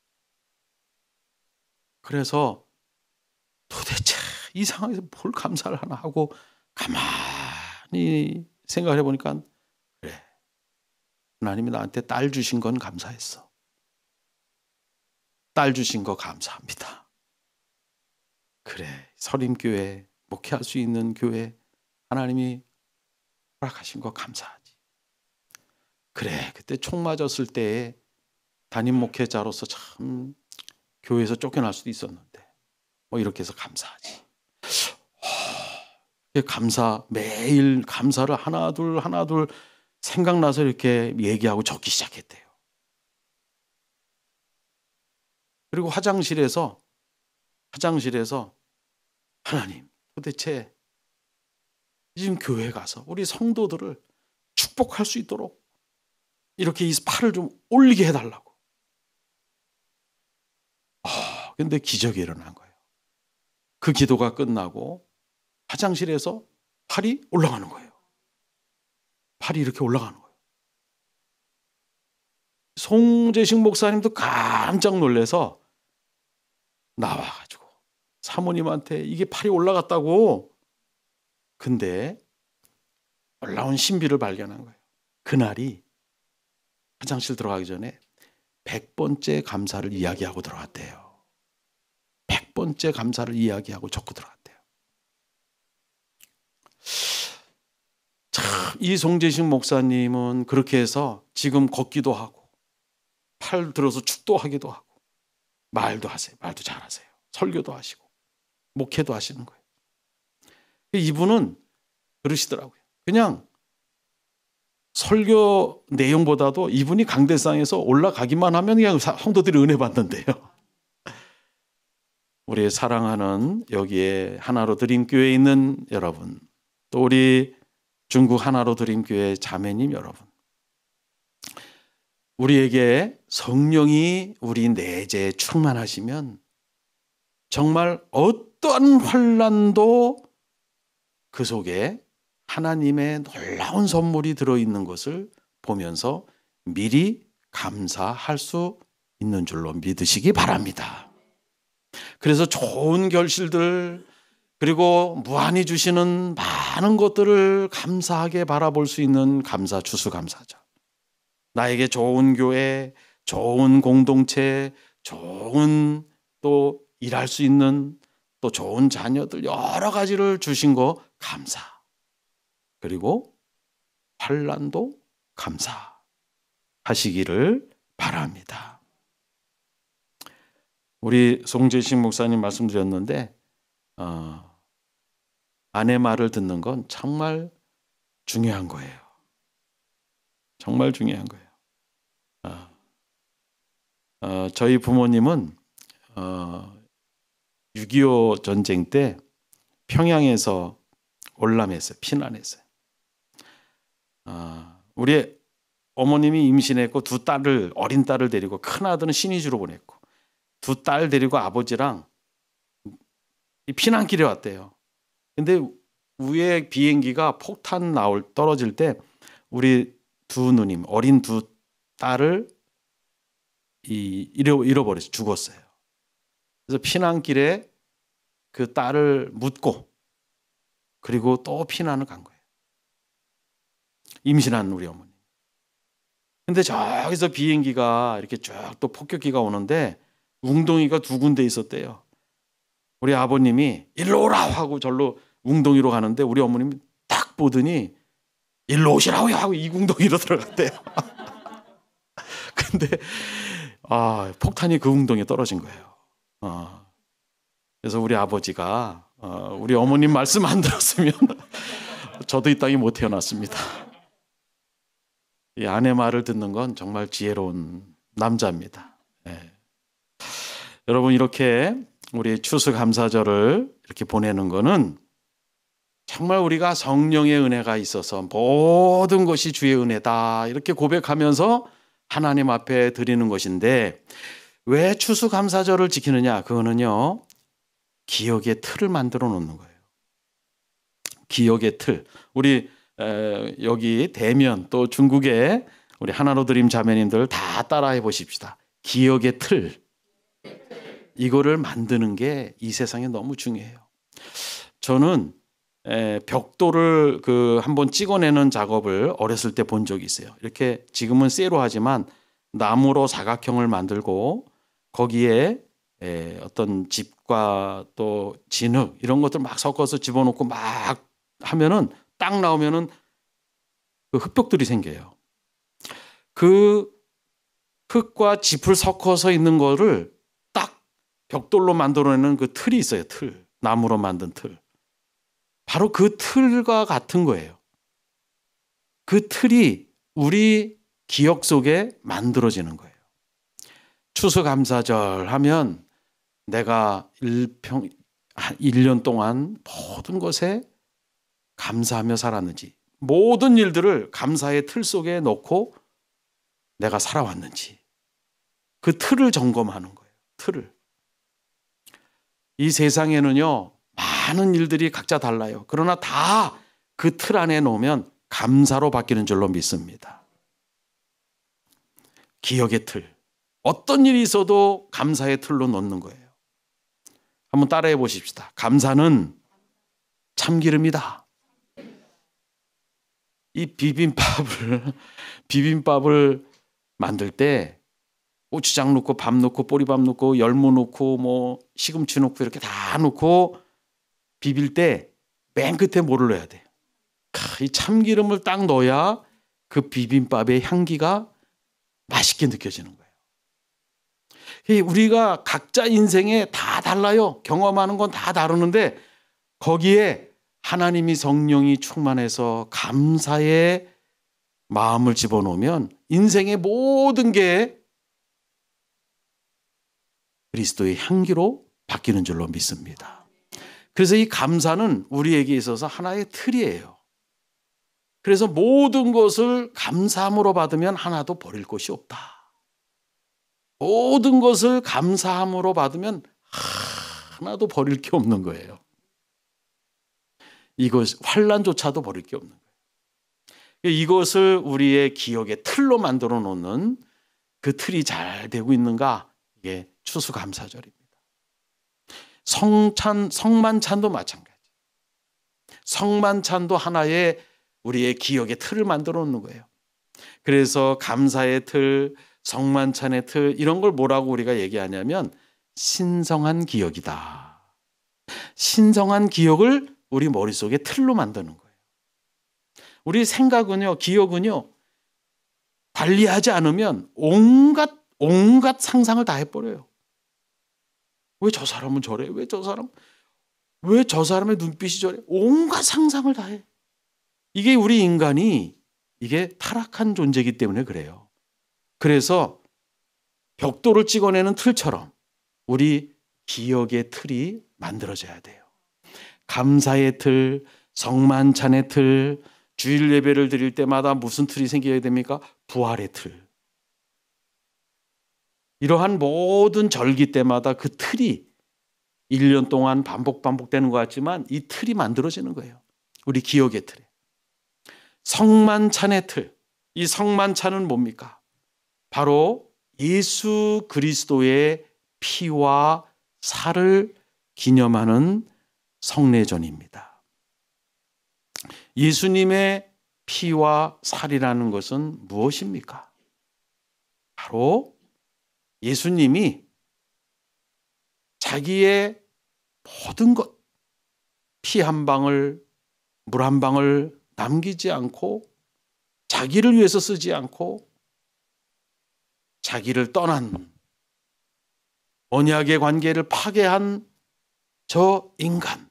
그래서 도대체 이 상황에서 뭘 감사를 하나 하고 가만히 생각을 해보니까 그래. 하나님이 나한테 딸 주신 건 감사했어. 딸 주신 거 감사합니다. 그래. 서림교회 목회할 수 있는 교회 하나님이 허락하신 거 감사하지. 그래. 그때 총 맞았을 때 담임 목회자로서 참 교회에서 쫓겨날 수도 있었는데 뭐 이렇게 해서 감사하지. 감사 매일 감사를 하나 둘 하나 둘 생각나서 이렇게 얘기하고 적기 시작했대요. 그리고 화장실에서 화장실에서 하나님 도대체 지금 교회 가서 우리 성도들을 축복할 수 있도록 이렇게 이 팔을 좀 올리게 해달라고. 아, 근데 기적이 일어난 거예요. 그 기도가 끝나고 화장실에서 팔이 올라가는 거예요. 팔이 이렇게 올라가는 거예요. 송재식 목사님도 깜짝 놀라서 나와가지고 사모님한테 이게 팔이 올라갔다고. 근데 놀라운 신비를 발견한 거예요. 그날이 화장실 들어가기 전에 백 번째 감사를 이야기하고 들어갔대요. 백 번째 감사를 이야기하고 적고 들어갔대요. 참, 이 송재식 목사님은 그렇게 해서 지금 걷기도 하고 팔 들어서 축도하기도 하고 말도 하세요. 말도 잘하세요. 설교도 하시고 목회도 하시는 거예요. 이분은 그러시더라고요. 그냥 설교 내용보다도 이분이 강대상에서 올라가기만 하면 그냥 성도들이 은혜 받는데요. 우리 사랑하는 여기에 하나로 드림교회에 있는 여러분, 또 우리 중국 하나로 드림교회 자매님 여러분, 우리에게 성령이 우리 내재에 충만하시면 정말 어떠한 환난도 그 속에 하나님의 놀라운 선물이 들어있는 것을 보면서 미리 감사할 수 있는 줄로 믿으시기 바랍니다. 그래서 좋은 결실들 그리고 무한히 주시는 많은 것들을 감사하게 바라볼 수 있는 감사 추수감사죠. 나에게 좋은 교회, 좋은 공동체, 좋은 또 일할 수 있는 또 좋은 자녀들 여러 가지를 주신 거 감사. 그리고 환난도 감사하시기를 바랍니다. 우리 송재식 목사님 말씀드렸는데 어, 아내 말을 듣는 건 정말 중요한 거예요. 정말 중요한 거예요. 어, 어, 저희 부모님은 어, 육이오 전쟁 때 평양에서 올람했어요. 피난했어요. 어, 우리 어머님이 임신했고 두 딸을 어린 딸을 데리고 큰 아들은 신의주로 보냈고 두 딸 데리고 아버지랑 피난길에 왔대요. 근데 위에 비행기가 폭탄 나올 떨어질 때 우리 두 누님 어린 두 딸을 이 잃어 잃어버렸어요. 죽었어요. 그래서 피난길에 그 딸을 묻고 그리고 또 피난을 간 거예요. 임신한 우리 어머니. 근데 저기서 비행기가 이렇게 쭉 또 폭격기가 오는데 웅덩이가 두 군데 있었대요. 우리 아버님이 일로 오라 하고 절로 웅덩이로 가는데 우리 어머님이 딱 보더니 일로 오시라고요 하고 이 웅덩이로 들어갔대요. 근데 아, 폭탄이 그 웅덩이에 떨어진 거예요. 어. 그래서 우리 아버지가 어, 우리 어머님 말씀 안 들었으면 저도 이 땅에 못 태어났습니다. 이 아내 말을 듣는 건 정말 지혜로운 남자입니다. 네. 여러분 이렇게 우리 추수감사절을 이렇게 보내는 거는 정말 우리가 성령의 은혜가 있어서 모든 것이 주의 은혜다 이렇게 고백하면서 하나님 앞에 드리는 것인데 왜 추수감사절을 지키느냐? 그거는요 기억의 틀을 만들어 놓는 거예요. 기억의 틀. 우리 에, 여기 대면 또 중국의 우리 하나로 드림 자매님들 다 따라해 보십시다. 기억의 틀. 이거를 만드는 게 이 세상에 너무 중요해요. 저는 에, 벽돌을 그 한번 찍어내는 작업을 어렸을 때 본 적이 있어요. 이렇게 지금은 쇠로 하지만 나무로 사각형을 만들고 거기에 에, 어떤 집과 또 진흙 이런 것들 막 섞어서 집어넣고 막 하면은 딱 나오면은 그 흙벽돌이 생겨요. 그 흙과 짚을 섞어서 있는 거를 딱 벽돌로 만들어내는 그 틀이 있어요. 틀. 나무로 만든 틀. 바로 그 틀과 같은 거예요. 그 틀이 우리 기억 속에 만들어지는 거예요. 추수감사절 하면 내가 일평, 일 년 동안 모든 것에 감사하며 살았는지, 모든 일들을 감사의 틀 속에 넣고 내가 살아왔는지, 그 틀을 점검하는 거예요. 틀을. 이 세상에는요, 많은 일들이 각자 달라요. 그러나 다 그 틀 안에 놓으면 감사로 바뀌는 줄로 믿습니다. 기억의 틀. 어떤 일이 있어도 감사의 틀로 놓는 거예요. 한번 따라해 보십시다. 감사는 참기름이다. 이 비빔밥을 비빔밥을 만들 때 고추장 넣고 밥 넣고 보리밥 넣고 열무 넣고 뭐 시금치 넣고 이렇게 다 넣고 비빌 때 맨 끝에 뭐를 넣어야 돼? 이 참기름을 딱 넣어야 그 비빔밥의 향기가 맛있게 느껴지는 거예요. 우리가 각자 인생에 다 달라요. 경험하는 건 다 다르는데 거기에 하나님이 성령이 충만해서 감사의 마음을 집어넣으면 인생의 모든 게 그리스도의 향기로 바뀌는 줄로 믿습니다. 그래서 이 감사는 우리에게 있어서 하나의 틀이에요. 그래서 모든 것을 감사함으로 받으면 하나도 버릴 것이 없다. 모든 것을 감사함으로 받으면 하나도 버릴 게 없는 거예요. 이것 환난조차도 버릴 게 없는 거예요. 이것을 우리의 기억의 틀로 만들어 놓는 그 틀이 잘 되고 있는가? 이게 추수감사절입니다. 성찬, 성만찬도 마찬가지. 성만찬도 하나의 우리의 기억의 틀을 만들어 놓는 거예요. 그래서 감사의 틀, 성만찬의 틀 이런 걸 뭐라고 우리가 얘기하냐면 신성한 기억이다. 신성한 기억을 우리 머릿속에 틀로 만드는 거예요. 우리 생각은요, 기억은요, 관리하지 않으면 온갖, 온갖 상상을 다 해버려요. 왜 저 사람은 저래? 왜 저 사람? 왜 저 사람의 눈빛이 저래? 온갖 상상을 다 해. 이게 우리 인간이 이게 타락한 존재이기 때문에 그래요. 그래서 벽돌을 찍어내는 틀처럼 우리 기억의 틀이 만들어져야 돼요. 감사의 틀, 성만찬의 틀, 주일 예배를 드릴 때마다 무슨 틀이 생겨야 됩니까? 부활의 틀. 이러한 모든 절기 때마다 그 틀이 일 년 동안 반복 반복되는 것 같지만 이 틀이 만들어지는 거예요. 우리 기억의 틀에. 성만찬의 틀. 이 성만찬은 뭡니까? 바로 예수 그리스도의 피와 살을 기념하는 성례전입니다. 예수님의 피와 살이라는 것은 무엇입니까? 바로 예수님이 자기의 모든 것, 피 한 방울, 물 한 방울 남기지 않고 자기를 위해서 쓰지 않고 자기를 떠난 언약의 관계를 파괴한 저 인간,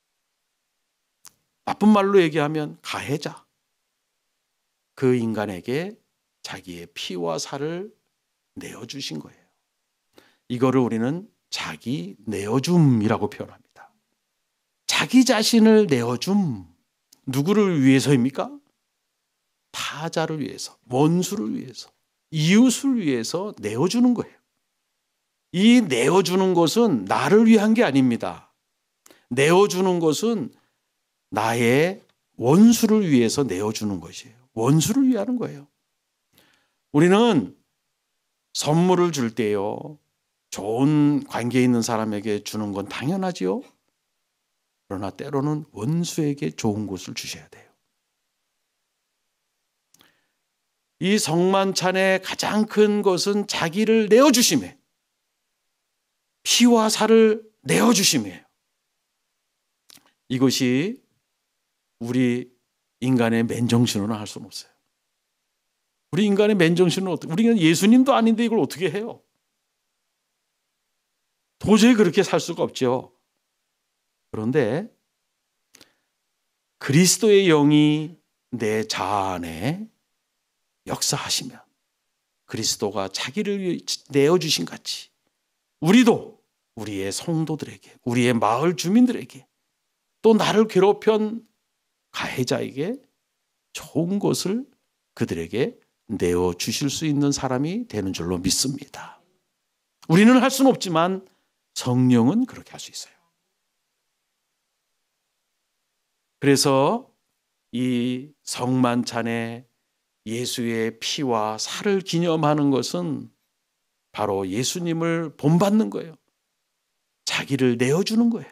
나쁜 말로 얘기하면 가해자, 그 인간에게 자기의 피와 살을 내어주신 거예요. 이거를 우리는 자기 내어줌이라고 표현합니다. 자기 자신을 내어줌. 누구를 위해서입니까? 타자를 위해서, 원수를 위해서, 이웃을 위해서 내어주는 거예요. 이 내어주는 것은 나를 위한 게 아닙니다. 내어주는 것은 나의 원수를 위해서 내어주는 것이에요. 원수를 위하는 거예요. 우리는 선물을 줄 때요, 좋은 관계에 있는 사람에게 주는 건 당연하지요. 그러나 때로는 원수에게 좋은 것을 주셔야 돼요. 이 성만찬의 가장 큰 것은 자기를 내어주심에, 피와 살을 내어주심이에요. 이것이 우리 인간의 맨정신으로는 할 수는 없어요. 우리 인간의 맨정신은 어떻게, 우리는 예수님도 아닌데 이걸 어떻게 해요? 도저히 그렇게 살 수가 없죠. 그런데 그리스도의 영이 내 자아 안에 역사하시면 그리스도가 자기를 내어주신 같이 우리도 우리의 성도들에게, 우리의 마을 주민들에게, 또 나를 괴롭힌 가해자에게 좋은 것을 그들에게 내어주실 수 있는 사람이 되는 줄로 믿습니다. 우리는 할 수는 없지만 성령은 그렇게 할 수 있어요. 그래서 이 성만찬에 예수의 피와 살을 기념하는 것은 바로 예수님을 본받는 거예요. 자기를 내어주는 거예요.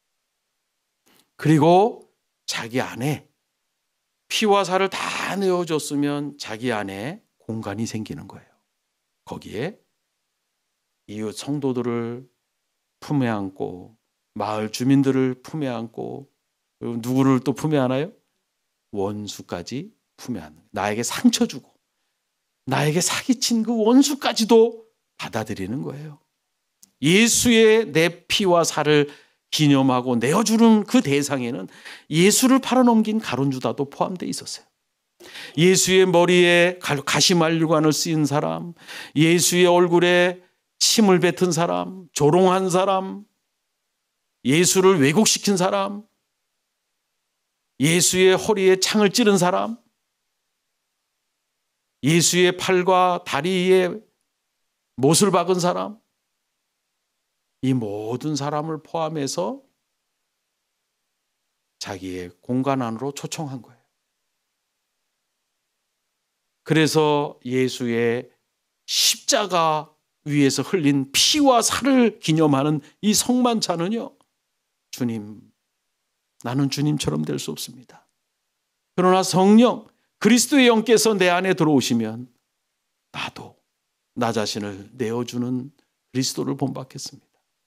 그리고 자기 안에 피와 살을 다 내어줬으면 자기 안에 공간이 생기는 거예요. 거기에 이웃 성도들을 품에 안고, 마을 주민들을 품에 안고, 누구를 또 품에 안아요? 원수까지 품에 안는, 나에게 상처 주고 나에게 사기친 그 원수까지도 받아들이는 거예요. 예수의 내 피와 살을 기념하고 내어주는 그 대상에는 예수를 팔아넘긴 가룟유다도 포함되어 있었어요. 예수의 머리에 가시말류관을 쓰인 사람, 예수의 얼굴에 침을 뱉은 사람, 조롱한 사람, 예수를 왜곡시킨 사람, 예수의 허리에 창을 찌른 사람, 예수의 팔과 다리에 못을 박은 사람, 이 모든 사람을 포함해서 자기의 공간 안으로 초청한 거예요. 그래서 예수의 십자가 위에서 흘린 피와 살을 기념하는 이 성만찬은요, 주님, 나는 주님처럼 될 수 없습니다. 그러나 성령, 그리스도의 영께서 내 안에 들어오시면 나도 나 자신을 내어주는 그리스도를 본받겠습니다.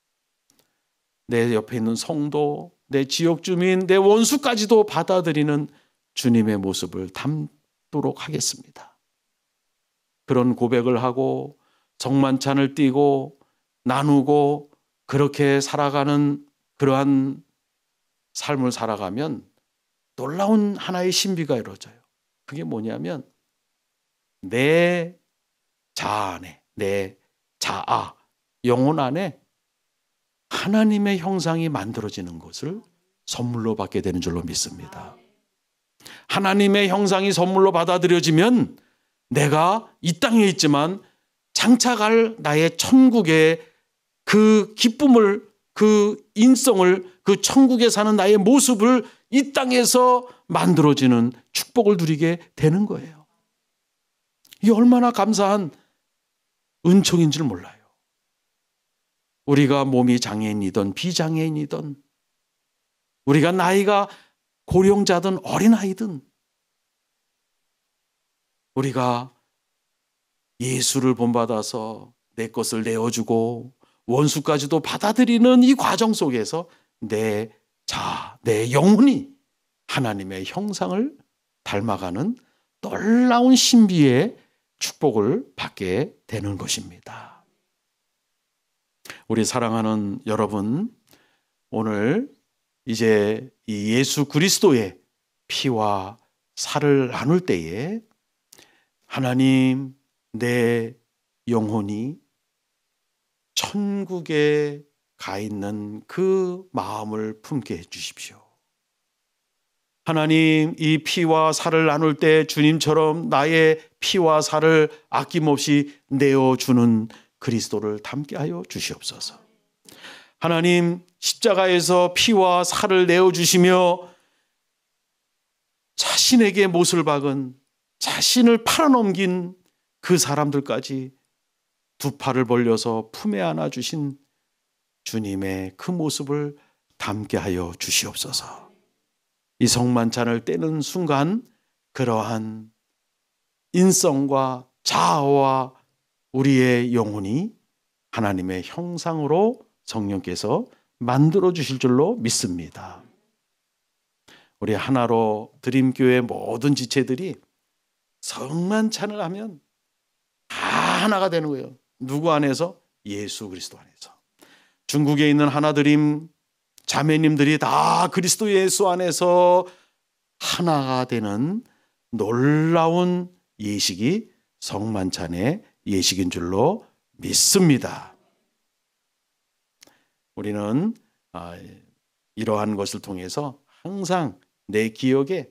내 옆에 있는 성도, 내 지역 주민, 내 원수까지도 받아들이는 주님의 모습을 담도록 하겠습니다. 그런 고백을 하고 성만찬을 띠고 나누고 그렇게 살아가는 그러한 삶을 살아가면 놀라운 하나의 신비가 이루어져요. 그게 뭐냐면 내 자아 안에, 내 자아, 영혼 안에 하나님의 형상이 만들어지는 것을 선물로 받게 되는 줄로 믿습니다. 하나님의 형상이 선물로 받아들여지면 내가 이 땅에 있지만 장차갈 나의 천국의 그 기쁨을, 그 인성을, 그 천국에 사는 나의 모습을 이 땅에서 만들어지는 축복을 누리게 되는 거예요. 이 얼마나 감사한 은총인 줄 몰라요. 우리가 몸이 장애인이든 비장애인이든, 우리가 나이가 고령자든 어린아이든, 우리가 예수를 본받아서 내 것을 내어주고 원수까지도 받아들이는 이 과정 속에서 내 자, 내 영혼이 하나님의 형상을 닮아가는 놀라운 신비의 축복을 받게 되는 것입니다. 우리 사랑하는 여러분, 오늘 이제 이 예수 그리스도의 피와 살을 나눌 때에 하나님, 내 영혼이 천국에 가 있는 그 마음을 품게 해 주십시오. 하나님, 이 피와 살을 나눌 때 주님처럼 나의 피와 살을 아낌없이 내어주는 그리스도를 닮게 하여 주시옵소서. 하나님, 십자가에서 피와 살을 내어주시며 자신에게 못을 박은, 자신을 팔아넘긴 그 사람들까지 두 팔을 벌려서 품에 안아주신 주님의 그 모습을 담게 하여 주시옵소서. 이 성만찬을 떼는 순간 그러한 인성과 자아와 우리의 영혼이 하나님의 형상으로 성령께서 만들어 주실 줄로 믿습니다. 우리 하나로 드림교회 모든 지체들이 성만찬을 하면 다 하나가 되는 거예요. 누구 안에서? 예수 그리스도 안에서. 중국에 있는 하나드림 자매님들이 다 그리스도 예수 안에서 하나가 되는 놀라운 예식이 성만찬의 예식인 줄로 믿습니다. 우리는 이러한 것을 통해서 항상 내 기억에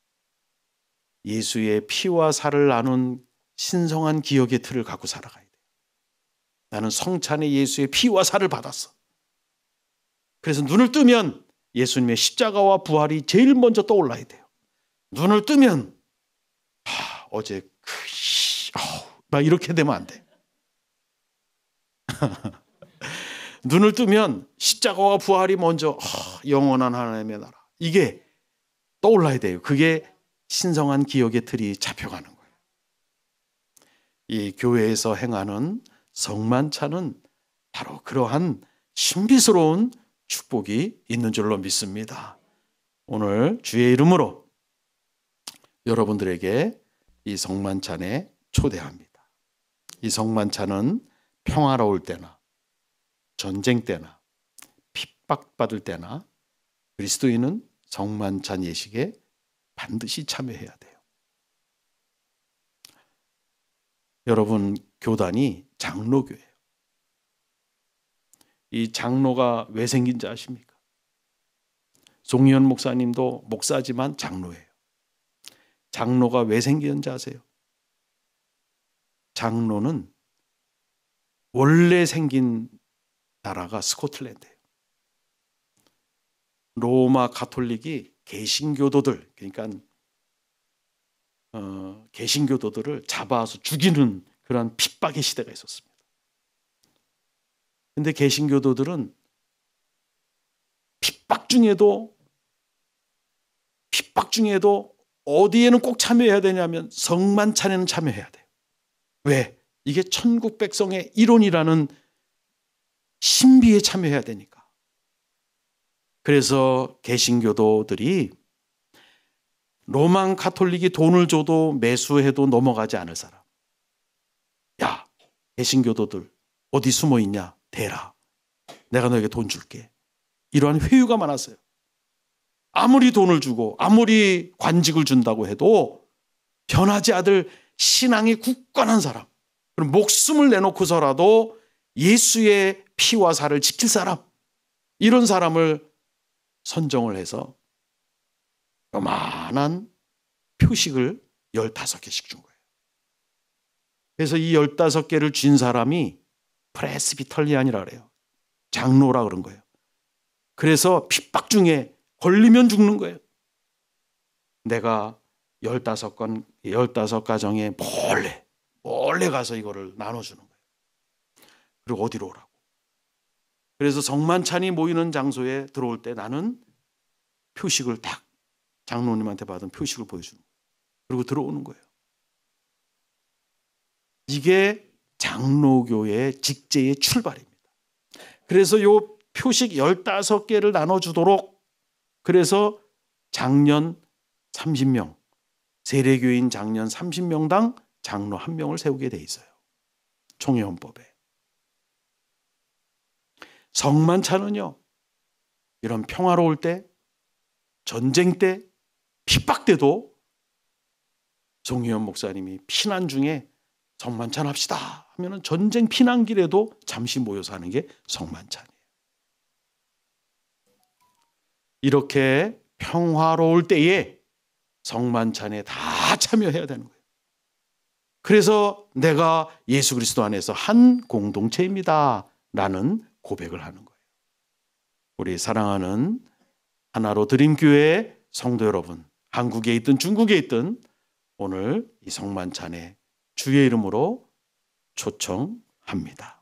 예수의 피와 살을 나눈 신성한 기억의 틀을 갖고 살아가야 돼요. 나는 성찬에 예수의 피와 살을 받았어. 그래서 눈을 뜨면 예수님의 십자가와 부활이 제일 먼저 떠올라야 돼요. 눈을 뜨면 아, 어제 그, 아우, 막 이렇게 되면 안 돼. 눈을 뜨면 십자가와 부활이 먼저 아, 영원한 하나님의 나라, 이게 떠올라야 돼요. 그게 신성한 기억의 틀이 잡혀가는 거예요. 이 교회에서 행하는 성만찬은 바로 그러한 신비스러운 축복이 있는 줄로 믿습니다. 오늘 주의 이름으로 여러분들에게 이 성만찬에 초대합니다. 이 성만찬은 평화로울 때나 전쟁 때나 핍박받을 때나 그리스도인은 성만찬 예식에 반드시 참여해야 돼요. 여러분, 교단이 장로교예요. 이 장로가 왜 생긴지 아십니까? 송희연 목사님도 목사지만 장로예요. 장로가 왜 생겼는지 아세요? 장로는 원래 생긴 나라가 스코틀랜드예요. 로마 가톨릭이 개신교도들, 그러니까 어, 개신교도들을 잡아서 죽이는 그런 핍박의 시대가 있었습니다. 근데 개신교도들은 핍박 중에도 핍박 중에도 어디에는 꼭 참여해야 되냐면 성만찬에는 참여해야 돼요. 왜? 이게 천국 백성의 일원이라는 신비에 참여해야 되니까. 그래서 개신교도들이 로만 가톨릭이 돈을 줘도 매수해도 넘어가지 않을 사람. 야, 개신교도들 어디 숨어 있냐? 대라. 내가 너에게 돈 줄게. 이러한 회유가 많았어요. 아무리 돈을 주고 아무리 관직을 준다고 해도 변하지 않을 신앙이 굳건한 사람, 그럼 목숨을 내놓고서라도 예수의 피와 살을 지킬 사람, 이런 사람을 선정을 해서 요만한 표식을 열다섯 개씩 준 거예요. 그래서 이 열다섯 개를 준 사람이 프레스비털리안이라 그래요. 장로라 그런 거예요. 그래서 핍박 중에 걸리면 죽는 거예요. 내가 열다섯 건, 열다섯 가정에 몰래, 몰래 가서 이거를 나눠주는 거예요. 그리고 어디로 오라고. 그래서 성만찬이 모이는 장소에 들어올 때 나는 표식을 딱 장로님한테 받은 표식을 보여주는 거예요. 그리고 들어오는 거예요. 이게 장로교의 직제의 출발입니다. 그래서 요 표식 열다섯 개를 나눠주도록, 그래서 장년 삼십 명, 세례교인 장년 삼십 명당 장로 한 명을 세우게 돼 있어요. 총회헌법에. 성만찬은요, 이런 평화로울 때, 전쟁 때, 핍박 때도 송희연 목사님이 피난 중에 성만찬 합시다 하면은 전쟁 피난길에도 잠시 모여서 하는 게 성만찬이에요. 이렇게 평화로울 때에 성만찬에 다 참여해야 되는 거예요. 그래서 내가 예수 그리스도 안에서 한 공동체입니다 라는 고백을 하는 거예요. 우리 사랑하는 하나로 드림교회 성도 여러분, 한국에 있든 중국에 있든 오늘 이 성만찬에 주의 이름으로 초청합니다.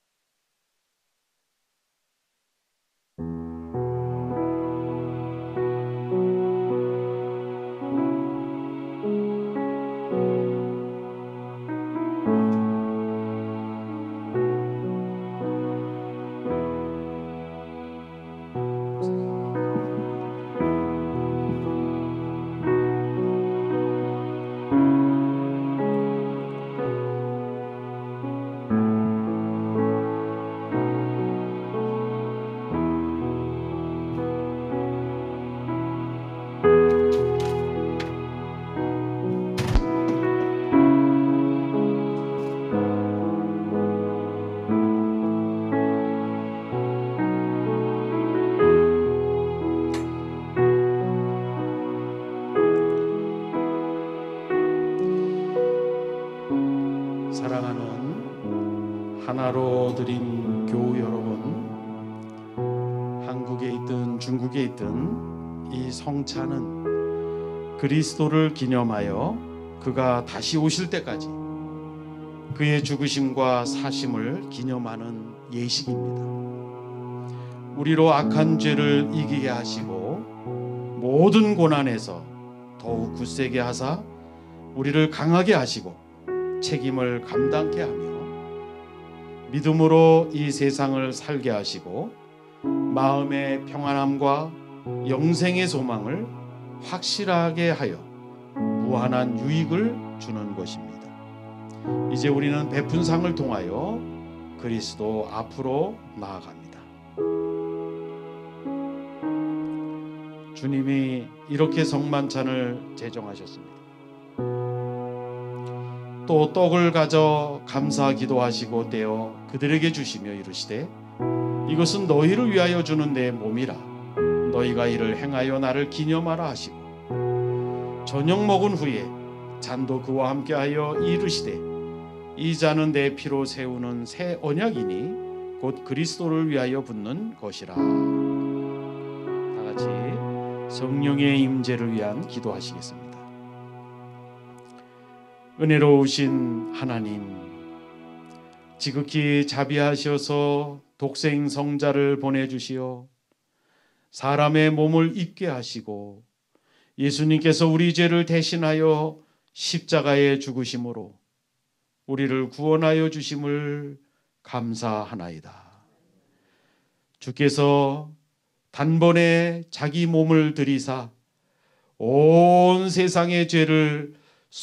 사랑하는 하나로 드림 교우 여러분, 한국에 있든 중국에 있든 이 성찬은 그리스도를 기념하여 그가 다시 오실 때까지 그의 죽으심과 사심을 기념하는 예식입니다. 우리로 악한 죄를 이기게 하시고 모든 고난에서 더욱 굳세게 하사 우리를 강하게 하시고 책임을 감당케 하며 믿음으로 이 세상을 살게 하시고 마음의 평안함과 영생의 소망을 확실하게 하여 무한한 유익을 주는 것입니다. 이제 우리는 베푼 상을 통하여 그리스도 앞으로 나아갑니다. 주님이 이렇게 성만찬을 제정하셨습니다. 또 떡을 가져 감사 기도하시고 떼어 그들에게 주시며 이르시되 이것은 너희를 위하여 주는 내 몸이라 너희가 이를 행하여 나를 기념하라 하시고 저녁 먹은 후에 잔도 그와 함께하여 이르시되 이 잔은 내 피로 세우는 새 언약이니 곧 그리스도를 위하여 붓는 것이라. 다 같이 성령의 임재를 위한 기도하시겠습니다. 은혜로우신 하나님, 지극히 자비하셔서 독생 성자를 보내주시어 사람의 몸을 입게 하시고 예수님께서 우리 죄를 대신하여 십자가에 죽으심으로 우리를 구원하여 주심을 감사하나이다. 주께서 단번에 자기 몸을 들이사 온 세상의 죄를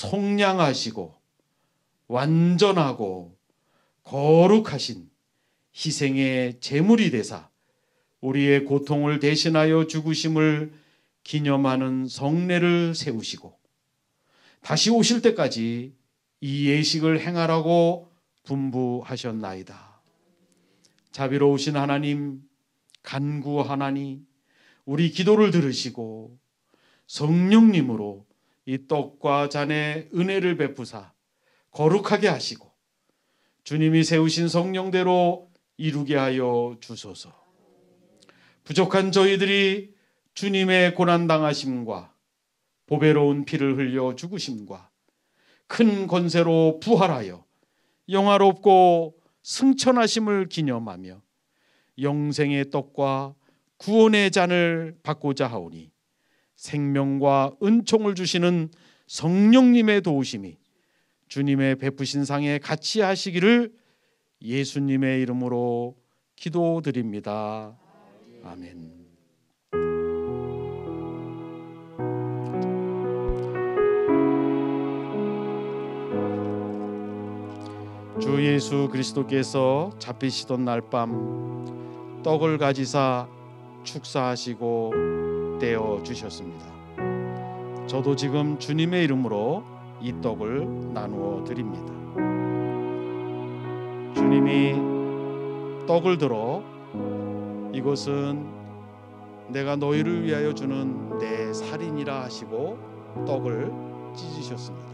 속량하시고 완전하고 거룩하신 희생의 제물이 되사 우리의 고통을 대신하여 죽으심을 기념하는 성례를 세우시고 다시 오실 때까지 이 예식을 행하라고 분부하셨나이다. 자비로우신 하나님, 간구하나니 우리 기도를 들으시고 성령님으로 이 떡과 잔의 은혜를 베푸사 거룩하게 하시고 주님이 세우신 성령대로 이루게 하여 주소서. 부족한 저희들이 주님의 고난당하심과 보배로운 피를 흘려 죽으심과 큰 권세로 부활하여 영화롭고 승천하심을 기념하며 영생의 떡과 구원의 잔을 받고자 하오니 생명과 은총을 주시는 성령님의 도우심이 주님의 베푸신 상에 같이 하시기를 예수님의 이름으로 기도드립니다. 아멘. 주 예수 그리스도께서 잡히시던 날 밤 떡을 가지사 축사하시고 떼어 주셨습니다. 저도 지금 주님의 이름으로 이 떡을 나누어 드립니다. 주님이 떡을 들어 이것은 내가 너희를 위하여 주는 내 살이니라 하시고 떡을 찢으셨습니다.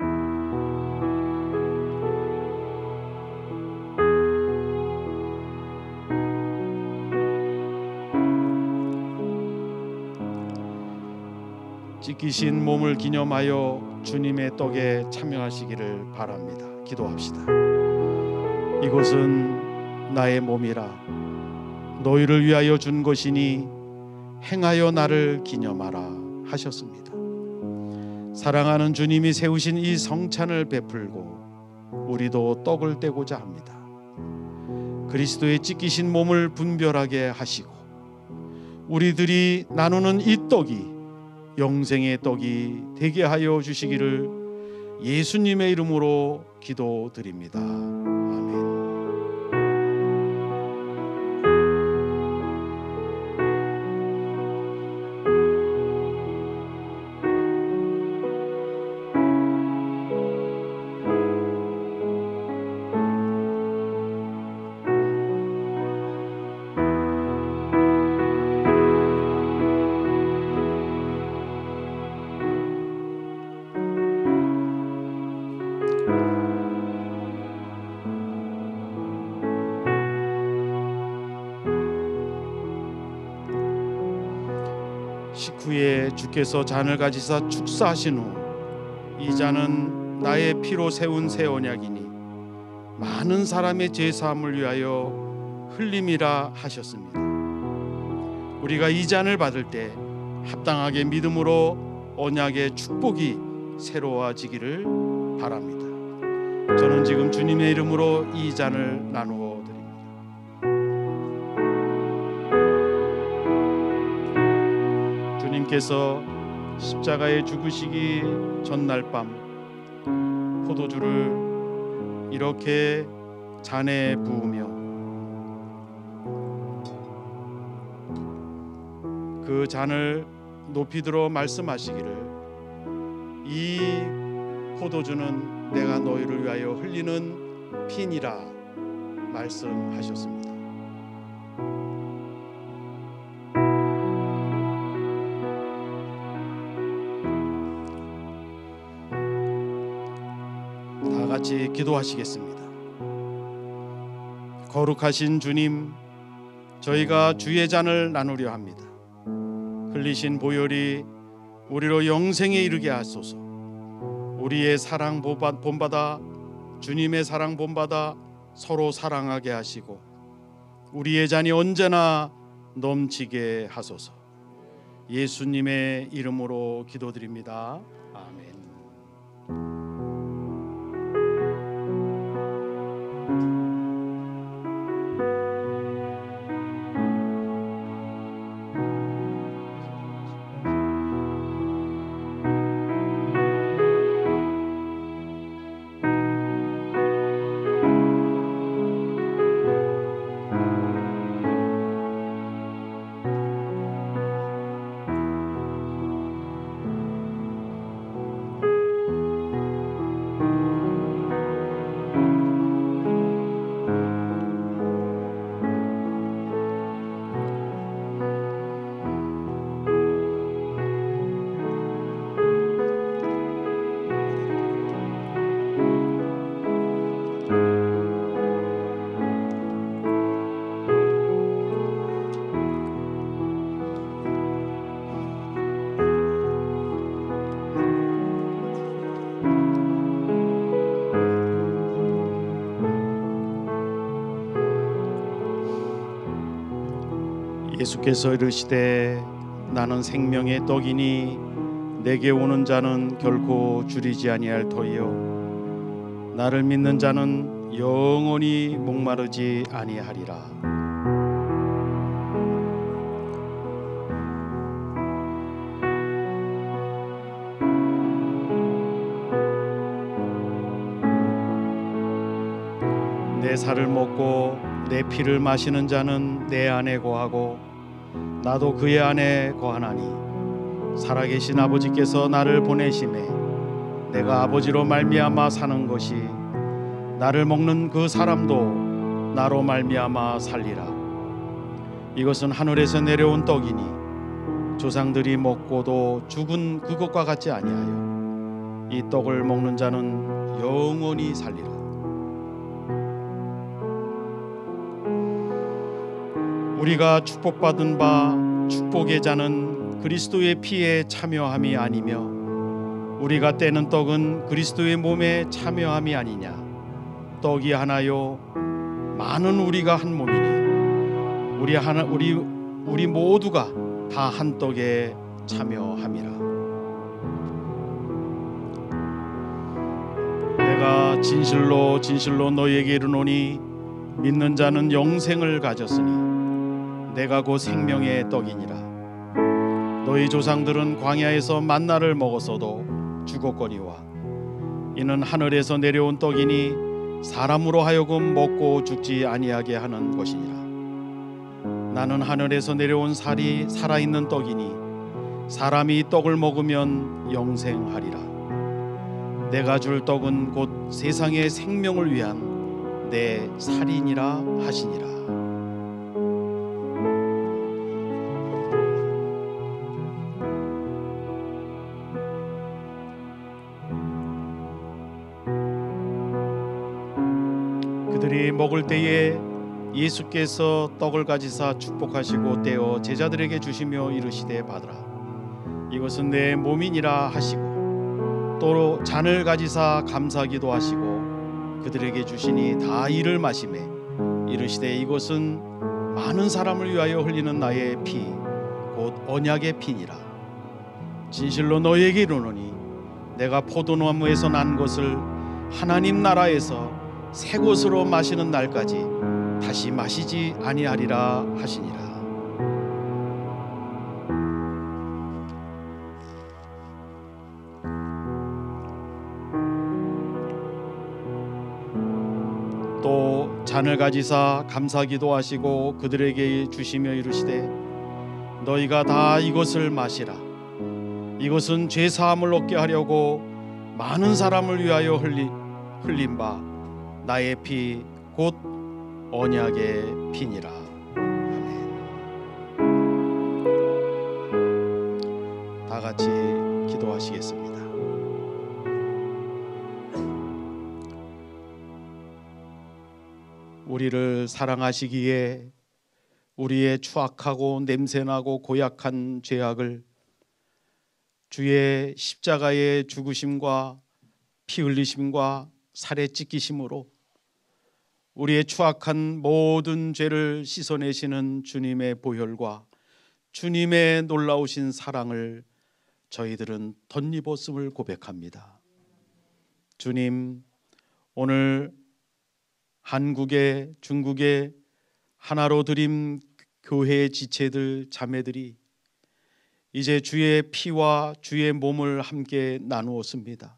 찢기신 몸을 기념하여 주님의 떡에 참여하시기를 바랍니다. 기도합시다. 이것은 나의 몸이라 너희를 위하여 준 것이니 행하여 나를 기념하라 하셨습니다. 사랑하는 주님이 세우신 이 성찬을 베풀고 우리도 떡을 떼고자 합니다. 그리스도의 찢기신 몸을 분별하게 하시고 우리들이 나누는 이 떡이 영생의 떡이 되게 하여 주시기를 예수님의 이름으로 기도드립니다. 아멘. 식후에 주께서 잔을 가지사 축사하신 후 이 잔은 나의 피로 세운 새 언약이니 많은 사람의 죄 사함을 위하여 흘림이라 하셨습니다. 우리가 이 잔을 받을 때 합당하게 믿음으로 언약의 축복이 새로워지기를 바랍니다. 저는 지금 주님의 이름으로 이 잔을 나누어 드립니다. 주님께서 십자가에 죽으시기 전날 밤 포도주를 이렇게 잔에 부으며 그 잔을 높이 들어 말씀하시기를 이 포도주는 내가 너희를 위하여 흘리는 피니라 말씀하셨습니다. 다 같이 기도하시겠습니다. 거룩하신 주님, 저희가 주의 잔을 나누려 합니다. 흘리신 보혈이 우리로 영생에 이르게 하소서. 우리의 사랑 본받아 주님의 사랑 본받아 서로 사랑하게 하시고 우리의 잔이 언제나 넘치게 하소서. 예수님의 이름으로 기도드립니다. 아멘. 예수께서 이르시되 나는 생명의 떡이니 내게 오는 자는 결코 줄이지 아니할 터이요 나를 믿는 자는 영원히 목마르지 아니하리라. 내 살을 먹고 내 피를 마시는 자는 내 안에 거하고 나도 그의 안에 거하나니 살아계신 아버지께서 나를 보내심에 내가 아버지로 말미암아 사는 것이 나를 먹는 그 사람도 나로 말미암아 살리라. 이것은 하늘에서 내려온 떡이니 조상들이 먹고도 죽은 그것과 같지 아니하여 이 떡을 먹는 자는 영원히 살리라. 우리가 축복받은 바 축복의 자는 그리스도의 피에 참여함이 아니며 우리가 떼는 떡은 그리스도의 몸에 참여함이 아니냐. 떡이 하나요 많은 우리가 한 몸이니 우리 하나 우리 우리 모두가 다 한 떡에 참여함이라. 내가 진실로 진실로 너희에게 이르노니 믿는 자는 영생을 가졌으니 내가 곧 생명의 떡이니라. 너희 조상들은 광야에서 만나를 먹었어도 죽었거니와 이는 하늘에서 내려온 떡이니 사람으로 하여금 먹고 죽지 아니하게 하는 것이니라. 나는 하늘에서 내려온 살이 살아있는 떡이니 사람이 떡을 먹으면 영생하리라. 내가 줄 떡은 곧 세상의 생명을 위한 내 살이니라 하시니라. 그들이 먹을 때에 예수께서 떡을 가지사 축복하시고 떼어 제자들에게 주시며 이르시되 받으라. 이것은 내 몸이니라 하시고 또 잔을 가지사 감사기도 하시고 그들에게 주시니 다 이를 마시매 이르시되 이것은 많은 사람을 위하여 흘리는 나의 피 곧 언약의 피니라. 진실로 너희에게 이르노니 내가 포도나무에서 난 것을 하나님 나라에서 새 것으로 마시는 날까지 다시 마시지 아니하리라 하시니라. 또 잔을 가지사 감사기도 하시고 그들에게 주시며 이르시되 너희가 다 이것을 마시라. 이것은 죄 사함을 얻게 하려고 많은 사람을 위하여 흘리, 흘린 바 나의 피 곧 언약의 피니라. 아멘. 다 같이 기도하시겠습니다. 우리를 사랑하시기에 우리의 추악하고 냄새나고 고약한 죄악을 주의 십자가의 죽으심과 피 흘리심과 살에 찢기심으로 우리의 추악한 모든 죄를 씻어내시는 주님의 보혈과 주님의 놀라우신 사랑을 저희들은 덧입었음을 고백합니다. 주님, 오늘 한국에 중국에 하나로 드림 교회의 지체들 자매들이 이제 주의 피와 주의 몸을 함께 나누었습니다.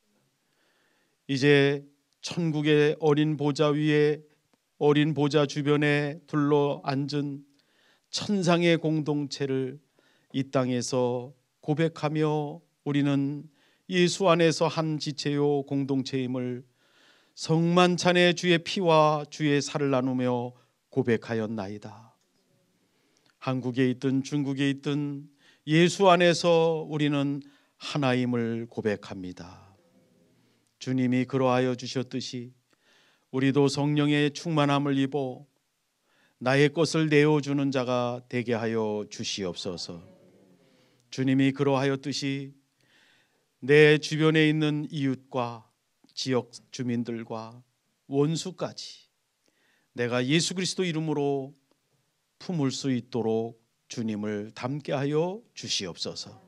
이제 천국의 어린 보좌 위에 어린 보좌 주변에 둘러 앉은 천상의 공동체를 이 땅에서 고백하며 우리는 예수 안에서 한 지체요 공동체임을 성만찬의 주의 피와 주의 살을 나누며 고백하였나이다. 한국에 있든 중국에 있든 예수 안에서 우리는 하나임을 고백합니다. 주님이 그러하여 주셨듯이 우리도 성령의 충만함을 입어 나의 것을 내어주는 자가 되게 하여 주시옵소서. 주님이 그러하였듯이 내 주변에 있는 이웃과 지역 주민들과 원수까지 내가 예수 그리스도 이름으로 품을 수 있도록 주님을 닮게 하여 주시옵소서.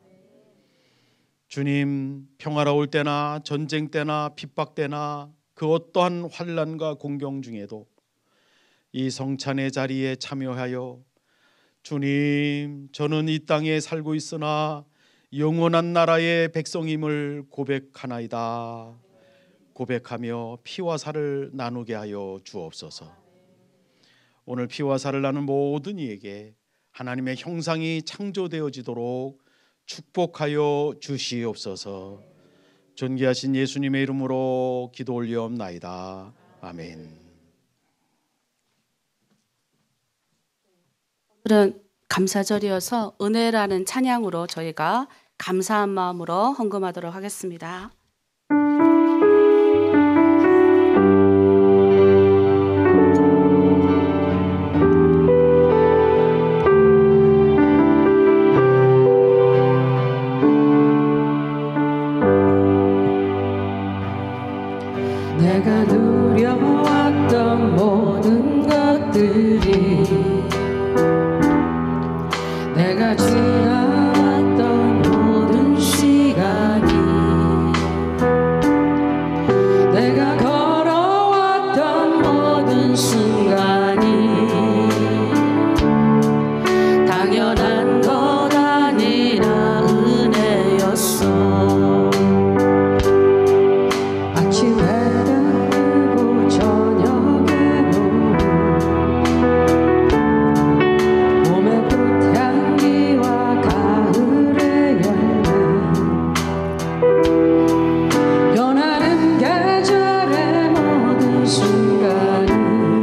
주님, 평화로울 때나 전쟁 때나 핍박 때나 그 어떠한 환난과 공경 중에도 이 성찬의 자리에 참여하여 주님, 저는 이 땅에 살고 있으나 영원한 나라의 백성임을 고백하나이다 고백하며 피와 살을 나누게 하여 주옵소서. 오늘 피와 살을 나눈 모든 이에게 하나님의 형상이 창조되어지도록 축복하여 주시옵소서. 존귀하신 예수님의 이름으로 기도 올리옵나이다. 아멘. 오늘은 감사절이어서 은혜라는 찬양으로 저희가 감사한 마음으로 헌금하도록 하겠습니다. 내가 누려왔던 모든 것들이 내가 지나왔던 모든 시간이 내가 걸어왔던 모든 순간이 당연한 것 아니라 은혜였어. 아침에는 그리고 저녁에는 봄의 꽃향기와 가을의 열매 변하는 계절의 모든 순간이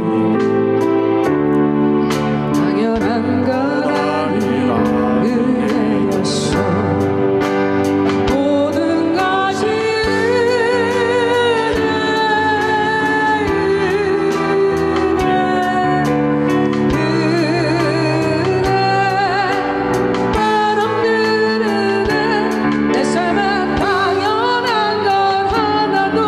당연한 것 아니라 은혜였어. 모든 것이 내 삶에 당연한 것 하나도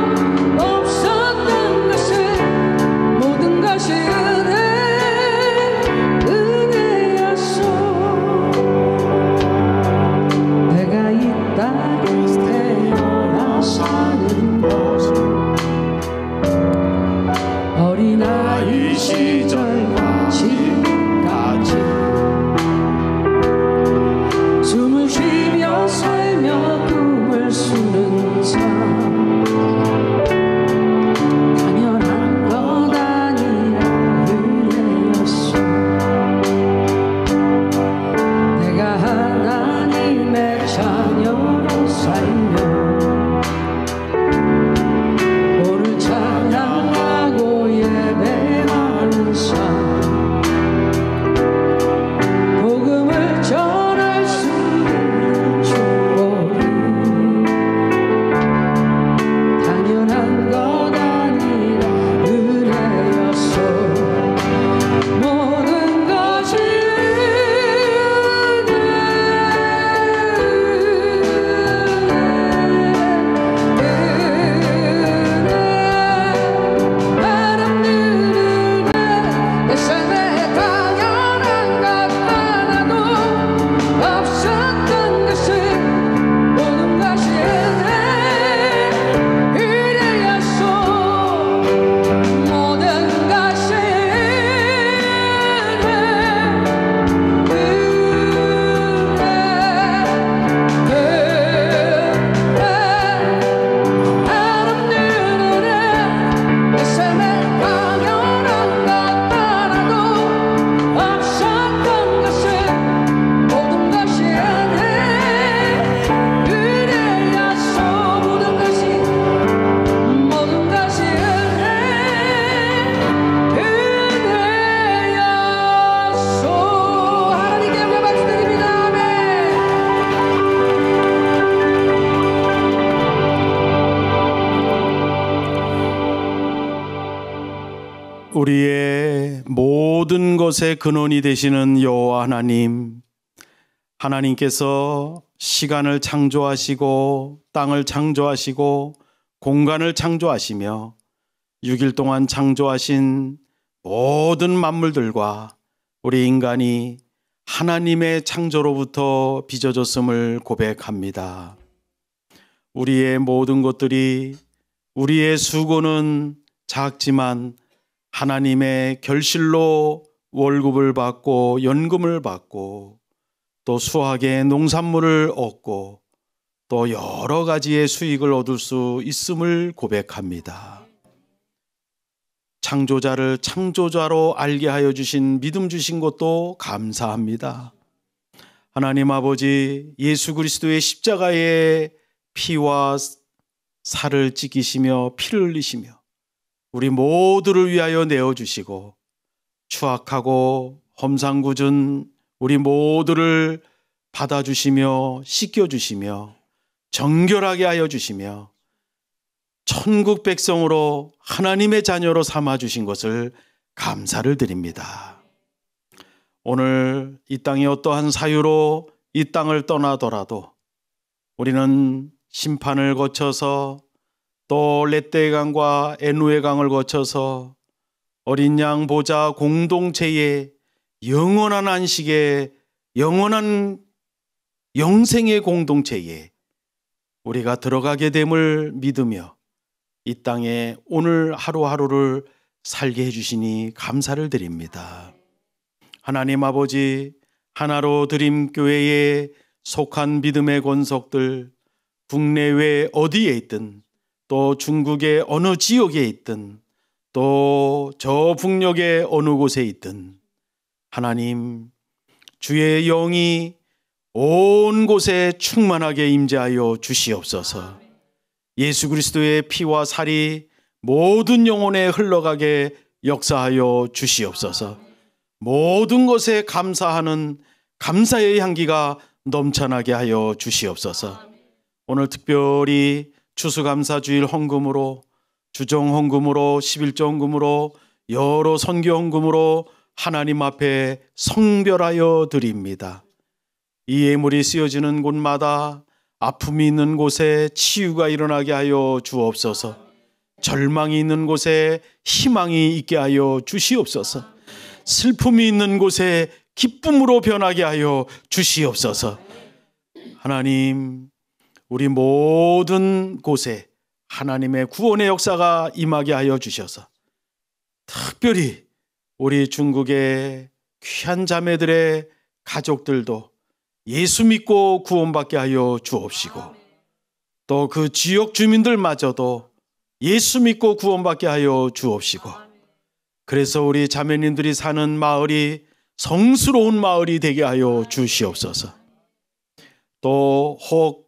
없었던 것은 모든 것이 은혜, 은혜였어. 내가 이 땅에 태어나 사는 것은 어린아이 시절과 지금까지 숨을 쉬며 살며 꿈을 수는 삶 당연한 것 아니라 은혜였어. 내가 하나님의 자녀로 살며 오늘 찬양하고 예배하는 삶 복음을 전할 수 있는 축복이 당연한 것 아니라 은혜였어. 모든 것이 내 삶에 당연한 것 하나도 없었던 것은 모든 것이 은혜, 은혜였어. 모든 것이 내 삶에 당연한 것 하나도 없었던 것은 모든 것이 은혜, 은혜였어. 모든 것이 모든 것이 은혜, 은혜였어. 하나님께 영광 박수 드립니다. 아멘. 우리의 모든 것의 근원이 되시는 여호와 하나님, 하나님께서 시간을 창조하시고 땅을 창조하시고 공간을 창조하시며 육 일 동안 창조하신 모든 만물들과 우리 인간이 하나님의 창조로부터 빚어졌음을 고백합니다. 우리의 모든 것들이, 우리의 수고는 작지만 하나님의 결실로 월급을 받고 연금을 받고 또 수확의 농산물을 얻고 또 여러 가지의 수익을 얻을 수 있음을 고백합니다. 창조자를 창조자로 알게 하여 주신 믿음 주신 것도 감사합니다. 하나님 아버지, 예수 그리스도의 십자가의 피와 살을 찢기시며 피를 흘리시며 우리 모두를 위하여 내어주시고 추악하고 험상궂은 우리 모두를 받아주시며 씻겨주시며 정결하게 하여 주시며 천국 백성으로 하나님의 자녀로 삼아주신 것을 감사를 드립니다. 오늘 이 땅의 어떠한 사유로 이 땅을 떠나더라도 우리는 심판을 거쳐서 또 렛대의 강과 에누의 강을 거쳐서 어린 양 보좌 공동체의 영원한 안식의 영원한 영생의 공동체에 우리가 들어가게 됨을 믿으며 이 땅에 오늘 하루하루를 살게 해주시니 감사를 드립니다. 하나님 아버지, 하나로 드림 교회에 속한 믿음의 권속들, 국내외 어디에 있든 또 중국의 어느 지역에 있든 또 저 북녘의 어느 곳에 있든 하나님, 주의 영이 온 곳에 충만하게 임재하여 주시옵소서. 예수 그리스도의 피와 살이 모든 영혼에 흘러가게 역사하여 주시옵소서. 모든 것에 감사하는 감사의 향기가 넘쳐나게 하여 주시옵소서. 오늘 특별히 추수감사주일 헌금으로, 주정 헌금으로, 십일조 헌금으로, 여러 선교 헌금으로 하나님 앞에 성별하여 드립니다. 이 예물이 쓰여지는 곳마다 아픔이 있는 곳에 치유가 일어나게 하여 주옵소서. 절망이 있는 곳에 희망이 있게 하여 주시옵소서. 슬픔이 있는 곳에 기쁨으로 변하게 하여 주시옵소서. 하나님, 우리 모든 곳에 하나님의 구원의 역사가 임하게 하여 주셔서 특별히 우리 중국의 귀한 자매들의 가족들도 예수 믿고 구원받게 하여 주옵시고 또 그 지역 주민들마저도 예수 믿고 구원받게 하여 주옵시고 그래서 우리 자매님들이 사는 마을이 성스러운 마을이 되게 하여 주시옵소서. 또 혹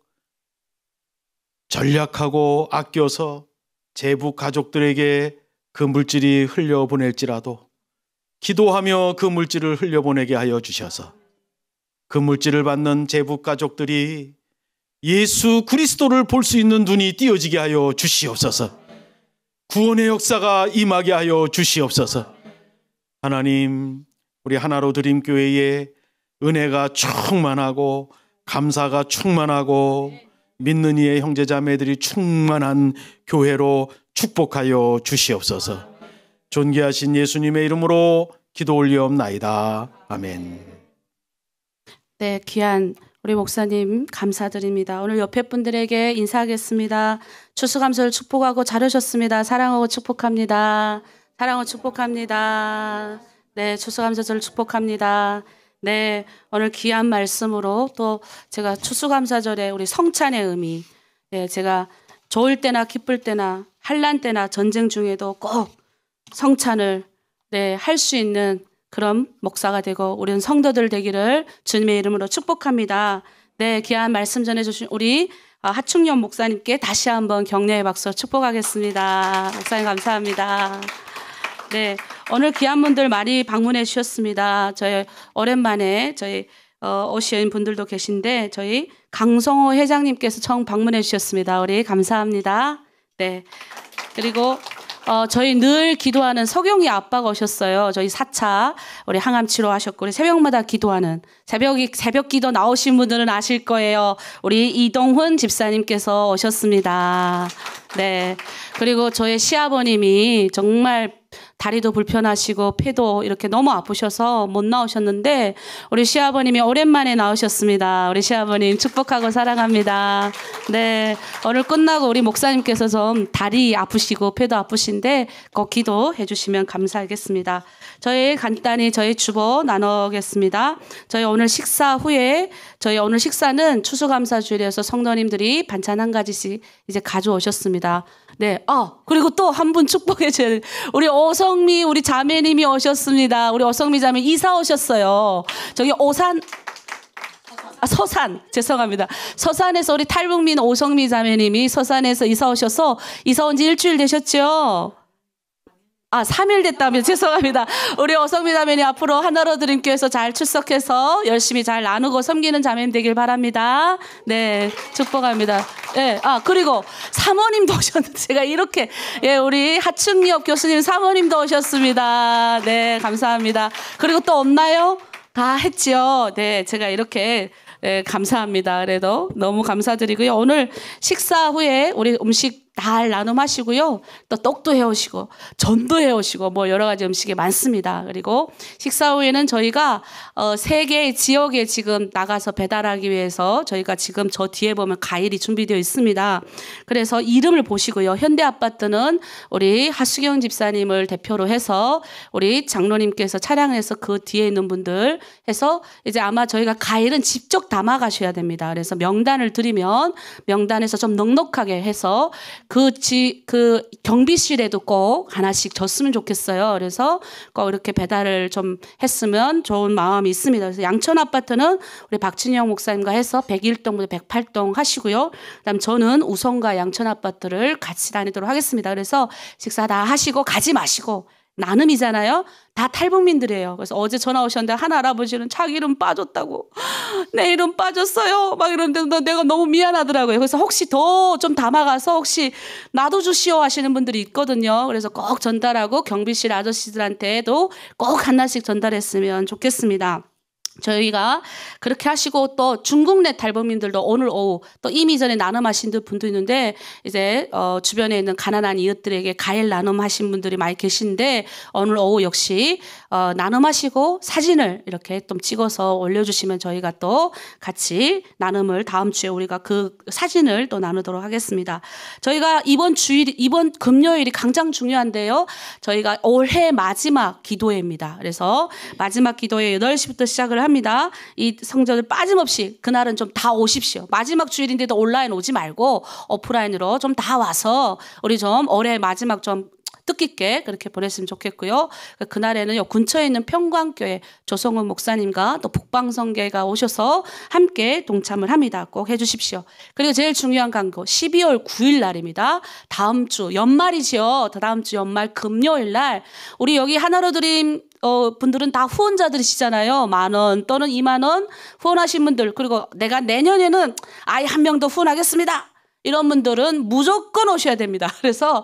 전략하고 아껴서 제부 가족들에게 그 물질이 흘려보낼지라도 기도하며 그 물질을 흘려보내게 하여 주셔서 그 물질을 받는 제부 가족들이 예수 그리스도를 볼 수 있는 눈이 띄어지게 하여 주시옵소서. 구원의 역사가 임하게 하여 주시옵소서. 하나님, 우리 하나로 드림 교회에 은혜가 충만하고 감사가 충만하고 믿는 이의 형제자매들이 충만한 교회로 축복하여 주시옵소서. 존귀하신 예수님의 이름으로 기도 올리옵나이다. 아멘. 네, 귀한 우리 목사님 감사드립니다. 오늘 옆에 분들에게 인사하겠습니다. 추수감사를 축복하고 잘하셨습니다. 사랑하고 축복합니다. 사랑하고 축복합니다. 네, 추수감사절을 축복합니다. 네, 오늘 귀한 말씀으로 또 제가 추수감사절에 우리 성찬의 의미, 네, 제가 좋을 때나 기쁠 때나 환난 때나 전쟁 중에도 꼭 성찬을 네, 할 수 있는 그런 목사가 되고 우리는 성도들 되기를 주님의 이름으로 축복합니다. 네, 귀한 말씀 전해주신 우리 하충영 목사님께 다시 한번 격려의 박수 축복하겠습니다. 목사님 감사합니다. 네, 오늘 귀한 분들 많이 방문해 주셨습니다. 저희 오랜만에 저희 어, 오신 분들도 계신데 저희 강성호 회장님께서 처음 방문해 주셨습니다. 우리 감사합니다. 네, 그리고 어, 저희 늘 기도하는 석용이 아빠가 오셨어요. 저희 사 차 우리 항암 치료하셨고 우리 새벽마다 기도하는 새벽 새벽 기도 나오신 분들은 아실 거예요. 우리 이동훈 집사님께서 오셨습니다. 네. 그리고 저의 시아버님이 정말 다리도 불편하시고 폐도 이렇게 너무 아프셔서 못 나오셨는데 우리 시아버님이 오랜만에 나오셨습니다. 우리 시아버님 축복하고 사랑합니다. 네, 오늘 끝나고 우리 목사님께서 좀 다리 아프시고 폐도 아프신데 꼭 기도해 주시면 감사하겠습니다. 저희 간단히 저희 주보 나누겠습니다. 저희 오늘 식사 후에 저희 오늘 식사는 추수감사주일이어서 성도님들이 반찬 한 가지씩 이제 가져오셨습니다. 네, 아 그리고 또 한 분 축복해 줘야 돼요. 우리 오성미 우리 자매님이 오셨습니다. 우리 오성미 자매 이사 오셨어요. 저기 오산 아, 서산 죄송합니다. 서산에서 우리 탈북민 오성미 자매님이 서산에서 이사 오셔서 이사 온 지 일주일 되셨죠? 아, 삼 일 됐다면 죄송합니다. 우리 오성미 자매님 앞으로 하나로 드림교회에서 잘 출석해서 열심히 잘 나누고 섬기는 자매님 되길 바랍니다. 네, 축복합니다. 네, 아 그리고 사모님도 오셨는데 제가 이렇게 예, 우리 하충미업 교수님 사모님도 오셨습니다. 네, 감사합니다. 그리고 또 없나요? 다 했지요. 네, 제가 이렇게 예, 감사합니다. 그래도 너무 감사드리고요. 오늘 식사 후에 우리 음식 잘 나눔하시고요. 또 떡도 해오시고 전도 해오시고 뭐 여러 가지 음식이 많습니다. 그리고 식사 후에는 저희가 어, 세 개의 지역에 지금 나가서 배달하기 위해서 저희가 지금 저 뒤에 보면 가일이 준비되어 있습니다. 그래서 이름을 보시고요. 현대아파트는 우리 하수경 집사님을 대표로 해서 우리 장로님께서 차량해서 그 뒤에 있는 분들 해서 이제 아마 저희가 가일은 직접 담아 가셔야 됩니다. 그래서 명단을 드리면 명단에서 좀 넉넉하게 해서 그, 지, 그 경비실에도 꼭 하나씩 줬으면 좋겠어요. 그래서 꼭 이렇게 배달을 좀 했으면 좋은 마음이 있습니다. 그래서 양천 아파트는 우리 박진영 목사님과 해서 백일 동부터 백팔 동 하시고요. 그다음 저는 우성과 양천 아파트를 같이 다니도록 하겠습니다. 그래서 식사 다 하시고 가지 마시고 나눔이잖아요. 다 탈북민들이에요. 그래서 어제 전화 오셨는데 한 할아버지는 자기 이름 빠졌다고. 내 이름 빠졌어요. 막 이러는데 내가 너무 미안하더라고요. 그래서 혹시 더 좀 담아가서 혹시 나도 주시오 하시는 분들이 있거든요. 그래서 꼭 전달하고 경비실 아저씨들한테도 꼭 하나씩 전달했으면 좋겠습니다. 저희가 그렇게 하시고 또 중국 내 탈북민들도 오늘 오후 또 이미 전에 나눔하신 분도 있는데 이제 어 주변에 있는 가난한 이웃들에게 가일 나눔하신 분들이 많이 계신데 오늘 오후 역시 어 나눔하시고 사진을 이렇게 좀 찍어서 올려주시면 저희가 또 같이 나눔을 다음 주에 우리가 그 사진을 또 나누도록 하겠습니다. 저희가 이번 주일 이번 금요일이 가장 중요한데요. 저희가 올해 마지막 기도회입니다. 그래서 마지막 기도회 여덟 시부터 시작을 합니다. 이 성전을 빠짐없이 그날은 좀 다 오십시오. 마지막 주일인데도 온라인 오지 말고 오프라인으로 좀 다 와서 우리 좀 올해 마지막 좀 뜻깊게 그렇게 보냈으면 좋겠고요. 그날에는 근처에 있는 평광교회 조성훈 목사님과 또 북방성계가 오셔서 함께 동참을 합니다. 꼭 해주십시오. 그리고 제일 중요한 광고 십이월 구일 날입니다. 다음 주 연말이죠. 다음 주 연말 금요일 날 우리 여기 하나로 드림 어, 분들은 다 후원자들이시잖아요. 만 원 또는 이만 원 후원하신 분들 그리고 내가 내년에는 아예 한 명 더 후원하겠습니다. 이런 분들은 무조건 오셔야 됩니다. 그래서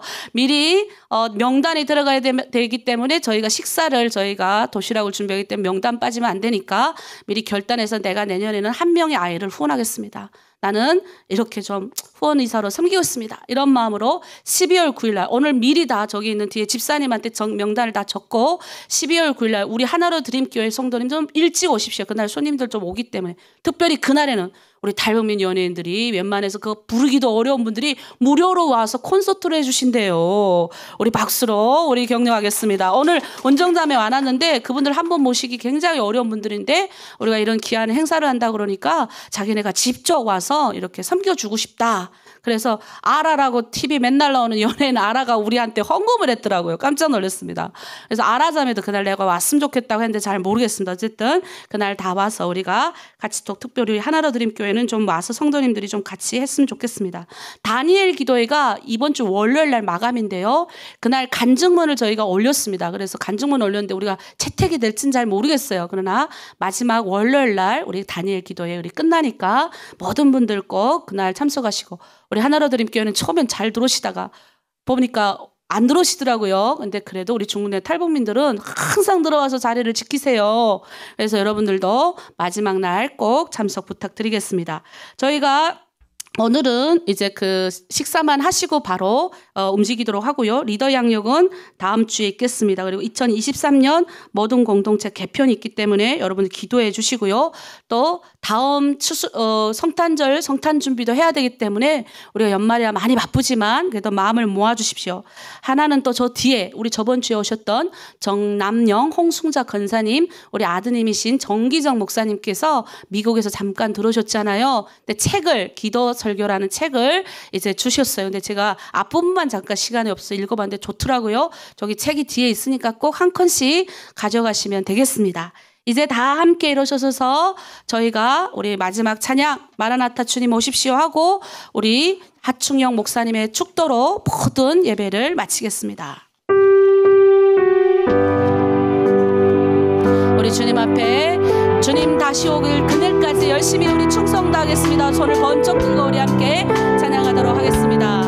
미리 어, 명단이 들어가야 되, 되기 때문에 저희가 식사를 저희가 도시락을 준비하기 때문에 명단 빠지면 안 되니까 미리 결단해서 내가 내년에는 한 명의 아이를 후원하겠습니다. 나는 이렇게 좀 후원의사로 섬기고 있습니다. 이런 마음으로 십이월 구일 날 오늘 미리 다 저기 있는 뒤에 집사님한테 정, 명단을 다 적고 십이월 구일 날 우리 하나로 드림교회 성도님 좀 일찍 오십시오. 그날 손님들 좀 오기 때문에 특별히 그날에는 우리 탈북민 연예인들이 웬만해서 그 부르기도 어려운 분들이 무료로 와서 콘서트를 해주신대요. 우리 박수로 우리 격려하겠습니다. 오늘 원정자매 많았는데 그분들 한 번 모시기 굉장히 어려운 분들인데 우리가 이런 귀한 행사를 한다 그러니까 자기네가 직접 와서 이렇게 섬겨주고 싶다. 그래서 아라라고 티비 맨날 나오는 연예인 아라가 우리한테 헌금을 했더라고요. 깜짝 놀랐습니다. 그래서 아라자매도 그날 내가 왔으면 좋겠다고 했는데 잘 모르겠습니다. 어쨌든 그날 다 와서 우리가 같이 또 특별히 하나로 드림 교회는 좀 와서 성도님들이 좀 같이 했으면 좋겠습니다. 다니엘 기도회가 이번 주 월요일 날 마감인데요. 그날 간증문을 저희가 올렸습니다. 그래서 간증문 올렸는데 우리가 채택이 될지는 잘 모르겠어요. 그러나 마지막 월요일 날 우리 다니엘 기도회 우리 끝나니까 모든 분들 꼭 그날 참석하시고 우리 하나로 드림 교회는 처음엔 잘 들어오시다가 보니까 안 들어오시더라고요. 근데 그래도 우리 중국 내 탈북민들은 항상 들어와서 자리를 지키세요. 그래서 여러분들도 마지막 날 꼭 참석 부탁드리겠습니다. 저희가 오늘은 이제 그 식사만 하시고 바로 어, 움직이도록 하고요. 리더 양육은 다음 주에 있겠습니다. 그리고 이천이십삼 년 모든 공동체 개편이 있기 때문에 여러분들 기도해 주시고요. 또 다음 추수, 어, 성탄절 성탄 준비도 해야 되기 때문에 우리가 연말이라 많이 바쁘지만 그래도 마음을 모아 주십시오. 하나는 또 저 뒤에 우리 저번 주에 오셨던 정남영 홍승자 권사님, 우리 아드님이신 정기정 목사님께서 미국에서 잠깐 들어오셨잖아요. 근데 책을 기도 설교라는 책을 이제 주셨어요. 근데 제가 앞부분만 잠깐 시간이 없어 읽어봤는데 좋더라고요. 저기 책이 뒤에 있으니까 꼭 한 권씩 가져가시면 되겠습니다. 이제 다 함께 일어서서 저희가 우리 마지막 찬양 마라나타 주님 오십시오 하고 우리 하충영 목사님의 축도로 모든 예배를 마치겠습니다. 우리 주님 앞에 주님 다시 오길 그날까지 열심히 우리 충성 다하겠습니다. 손을 번쩍 들고 우리 함께 찬양하도록 하겠습니다.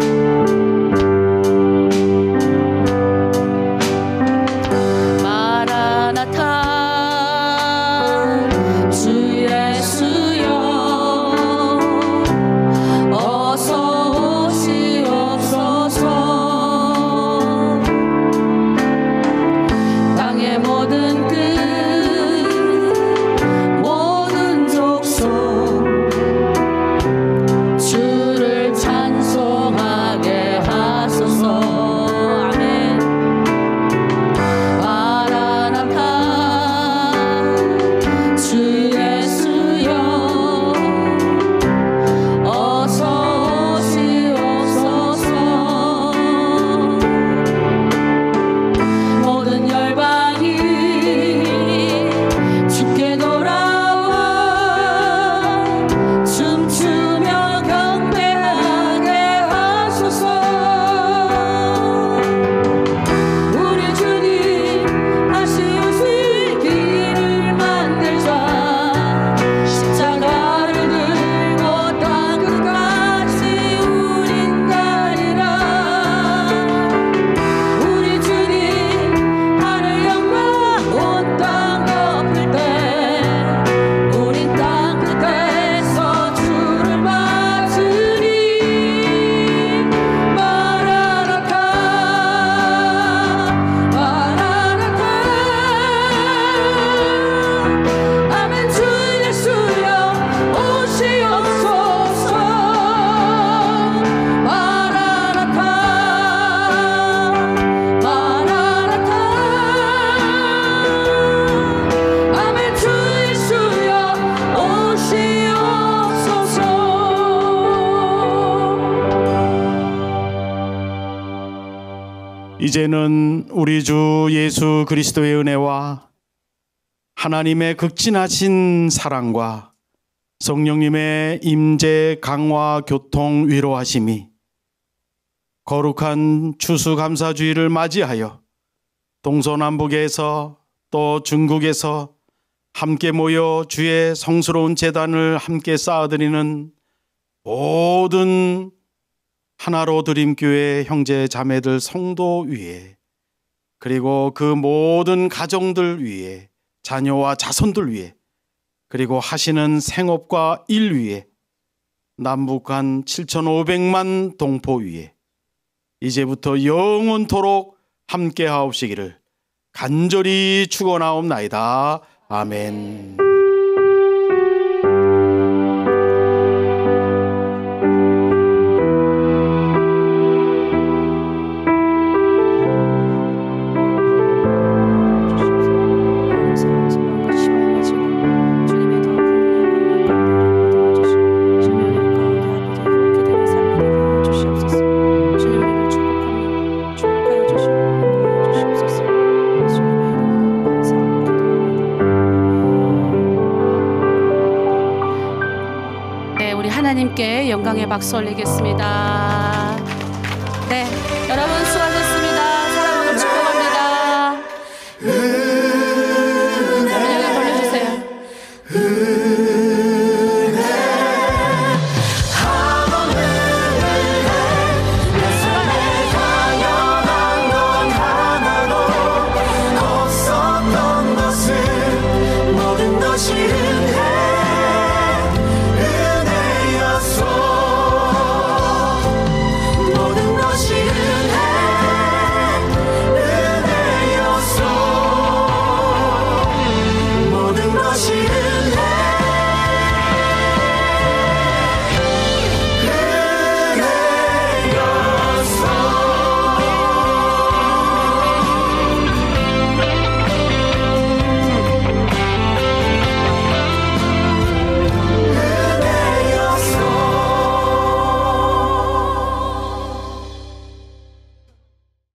마라나타 주 예수여 어서 오시옵소서. 땅의 모든 끝 모든 족속 주를 찬송하게 하소서. 아멘. 마라나타 주 예수여 어서 오시옵소서. 모든 열방이 주께 돌아와 춤추며 경배하게 하소서. 우리 주님 다시 오실 길을 만들자. 십자가를 들고 땅 끝까지 우린 가리라. 우리 주님 하늘 영광 온 땅 덮을 때 우린 땅 끝에서 주를 맞으리. 마라나타 마라나타 아멘. 주 예수여 오시옵소서. 마라나타 마라나타 아멘. 주 예수여 오시옵소서. 이제는 우리 주 예수 그리스도의 은혜와 하나님의 극진하신 사랑과 성령님의 임재 강화 교통 위로하심이 거룩한 추수감사주의를 맞이하여 동서남북에서 또 중국에서 함께 모여 주의 성스러운 제단을 함께 쌓아드리는 모든 하나로 드림교회 형제 자매들 성도 위에, 그리고 그 모든 가정들 위에, 자녀와 자손들 위에, 그리고 하시는 생업과 일 위에, 남북한 칠천오백만 동포 위에 이제부터 영원토록 함께 하옵시기를 간절히 축원하옵나이다. 아멘. 하나님께 영광의 박수 올리겠습니다. 네, 여러분 수고하셨습니다. 사랑하고 축복합니다. 은혜를 돌려주세요. 모든 것이 은혜, 은혜였소. 것이라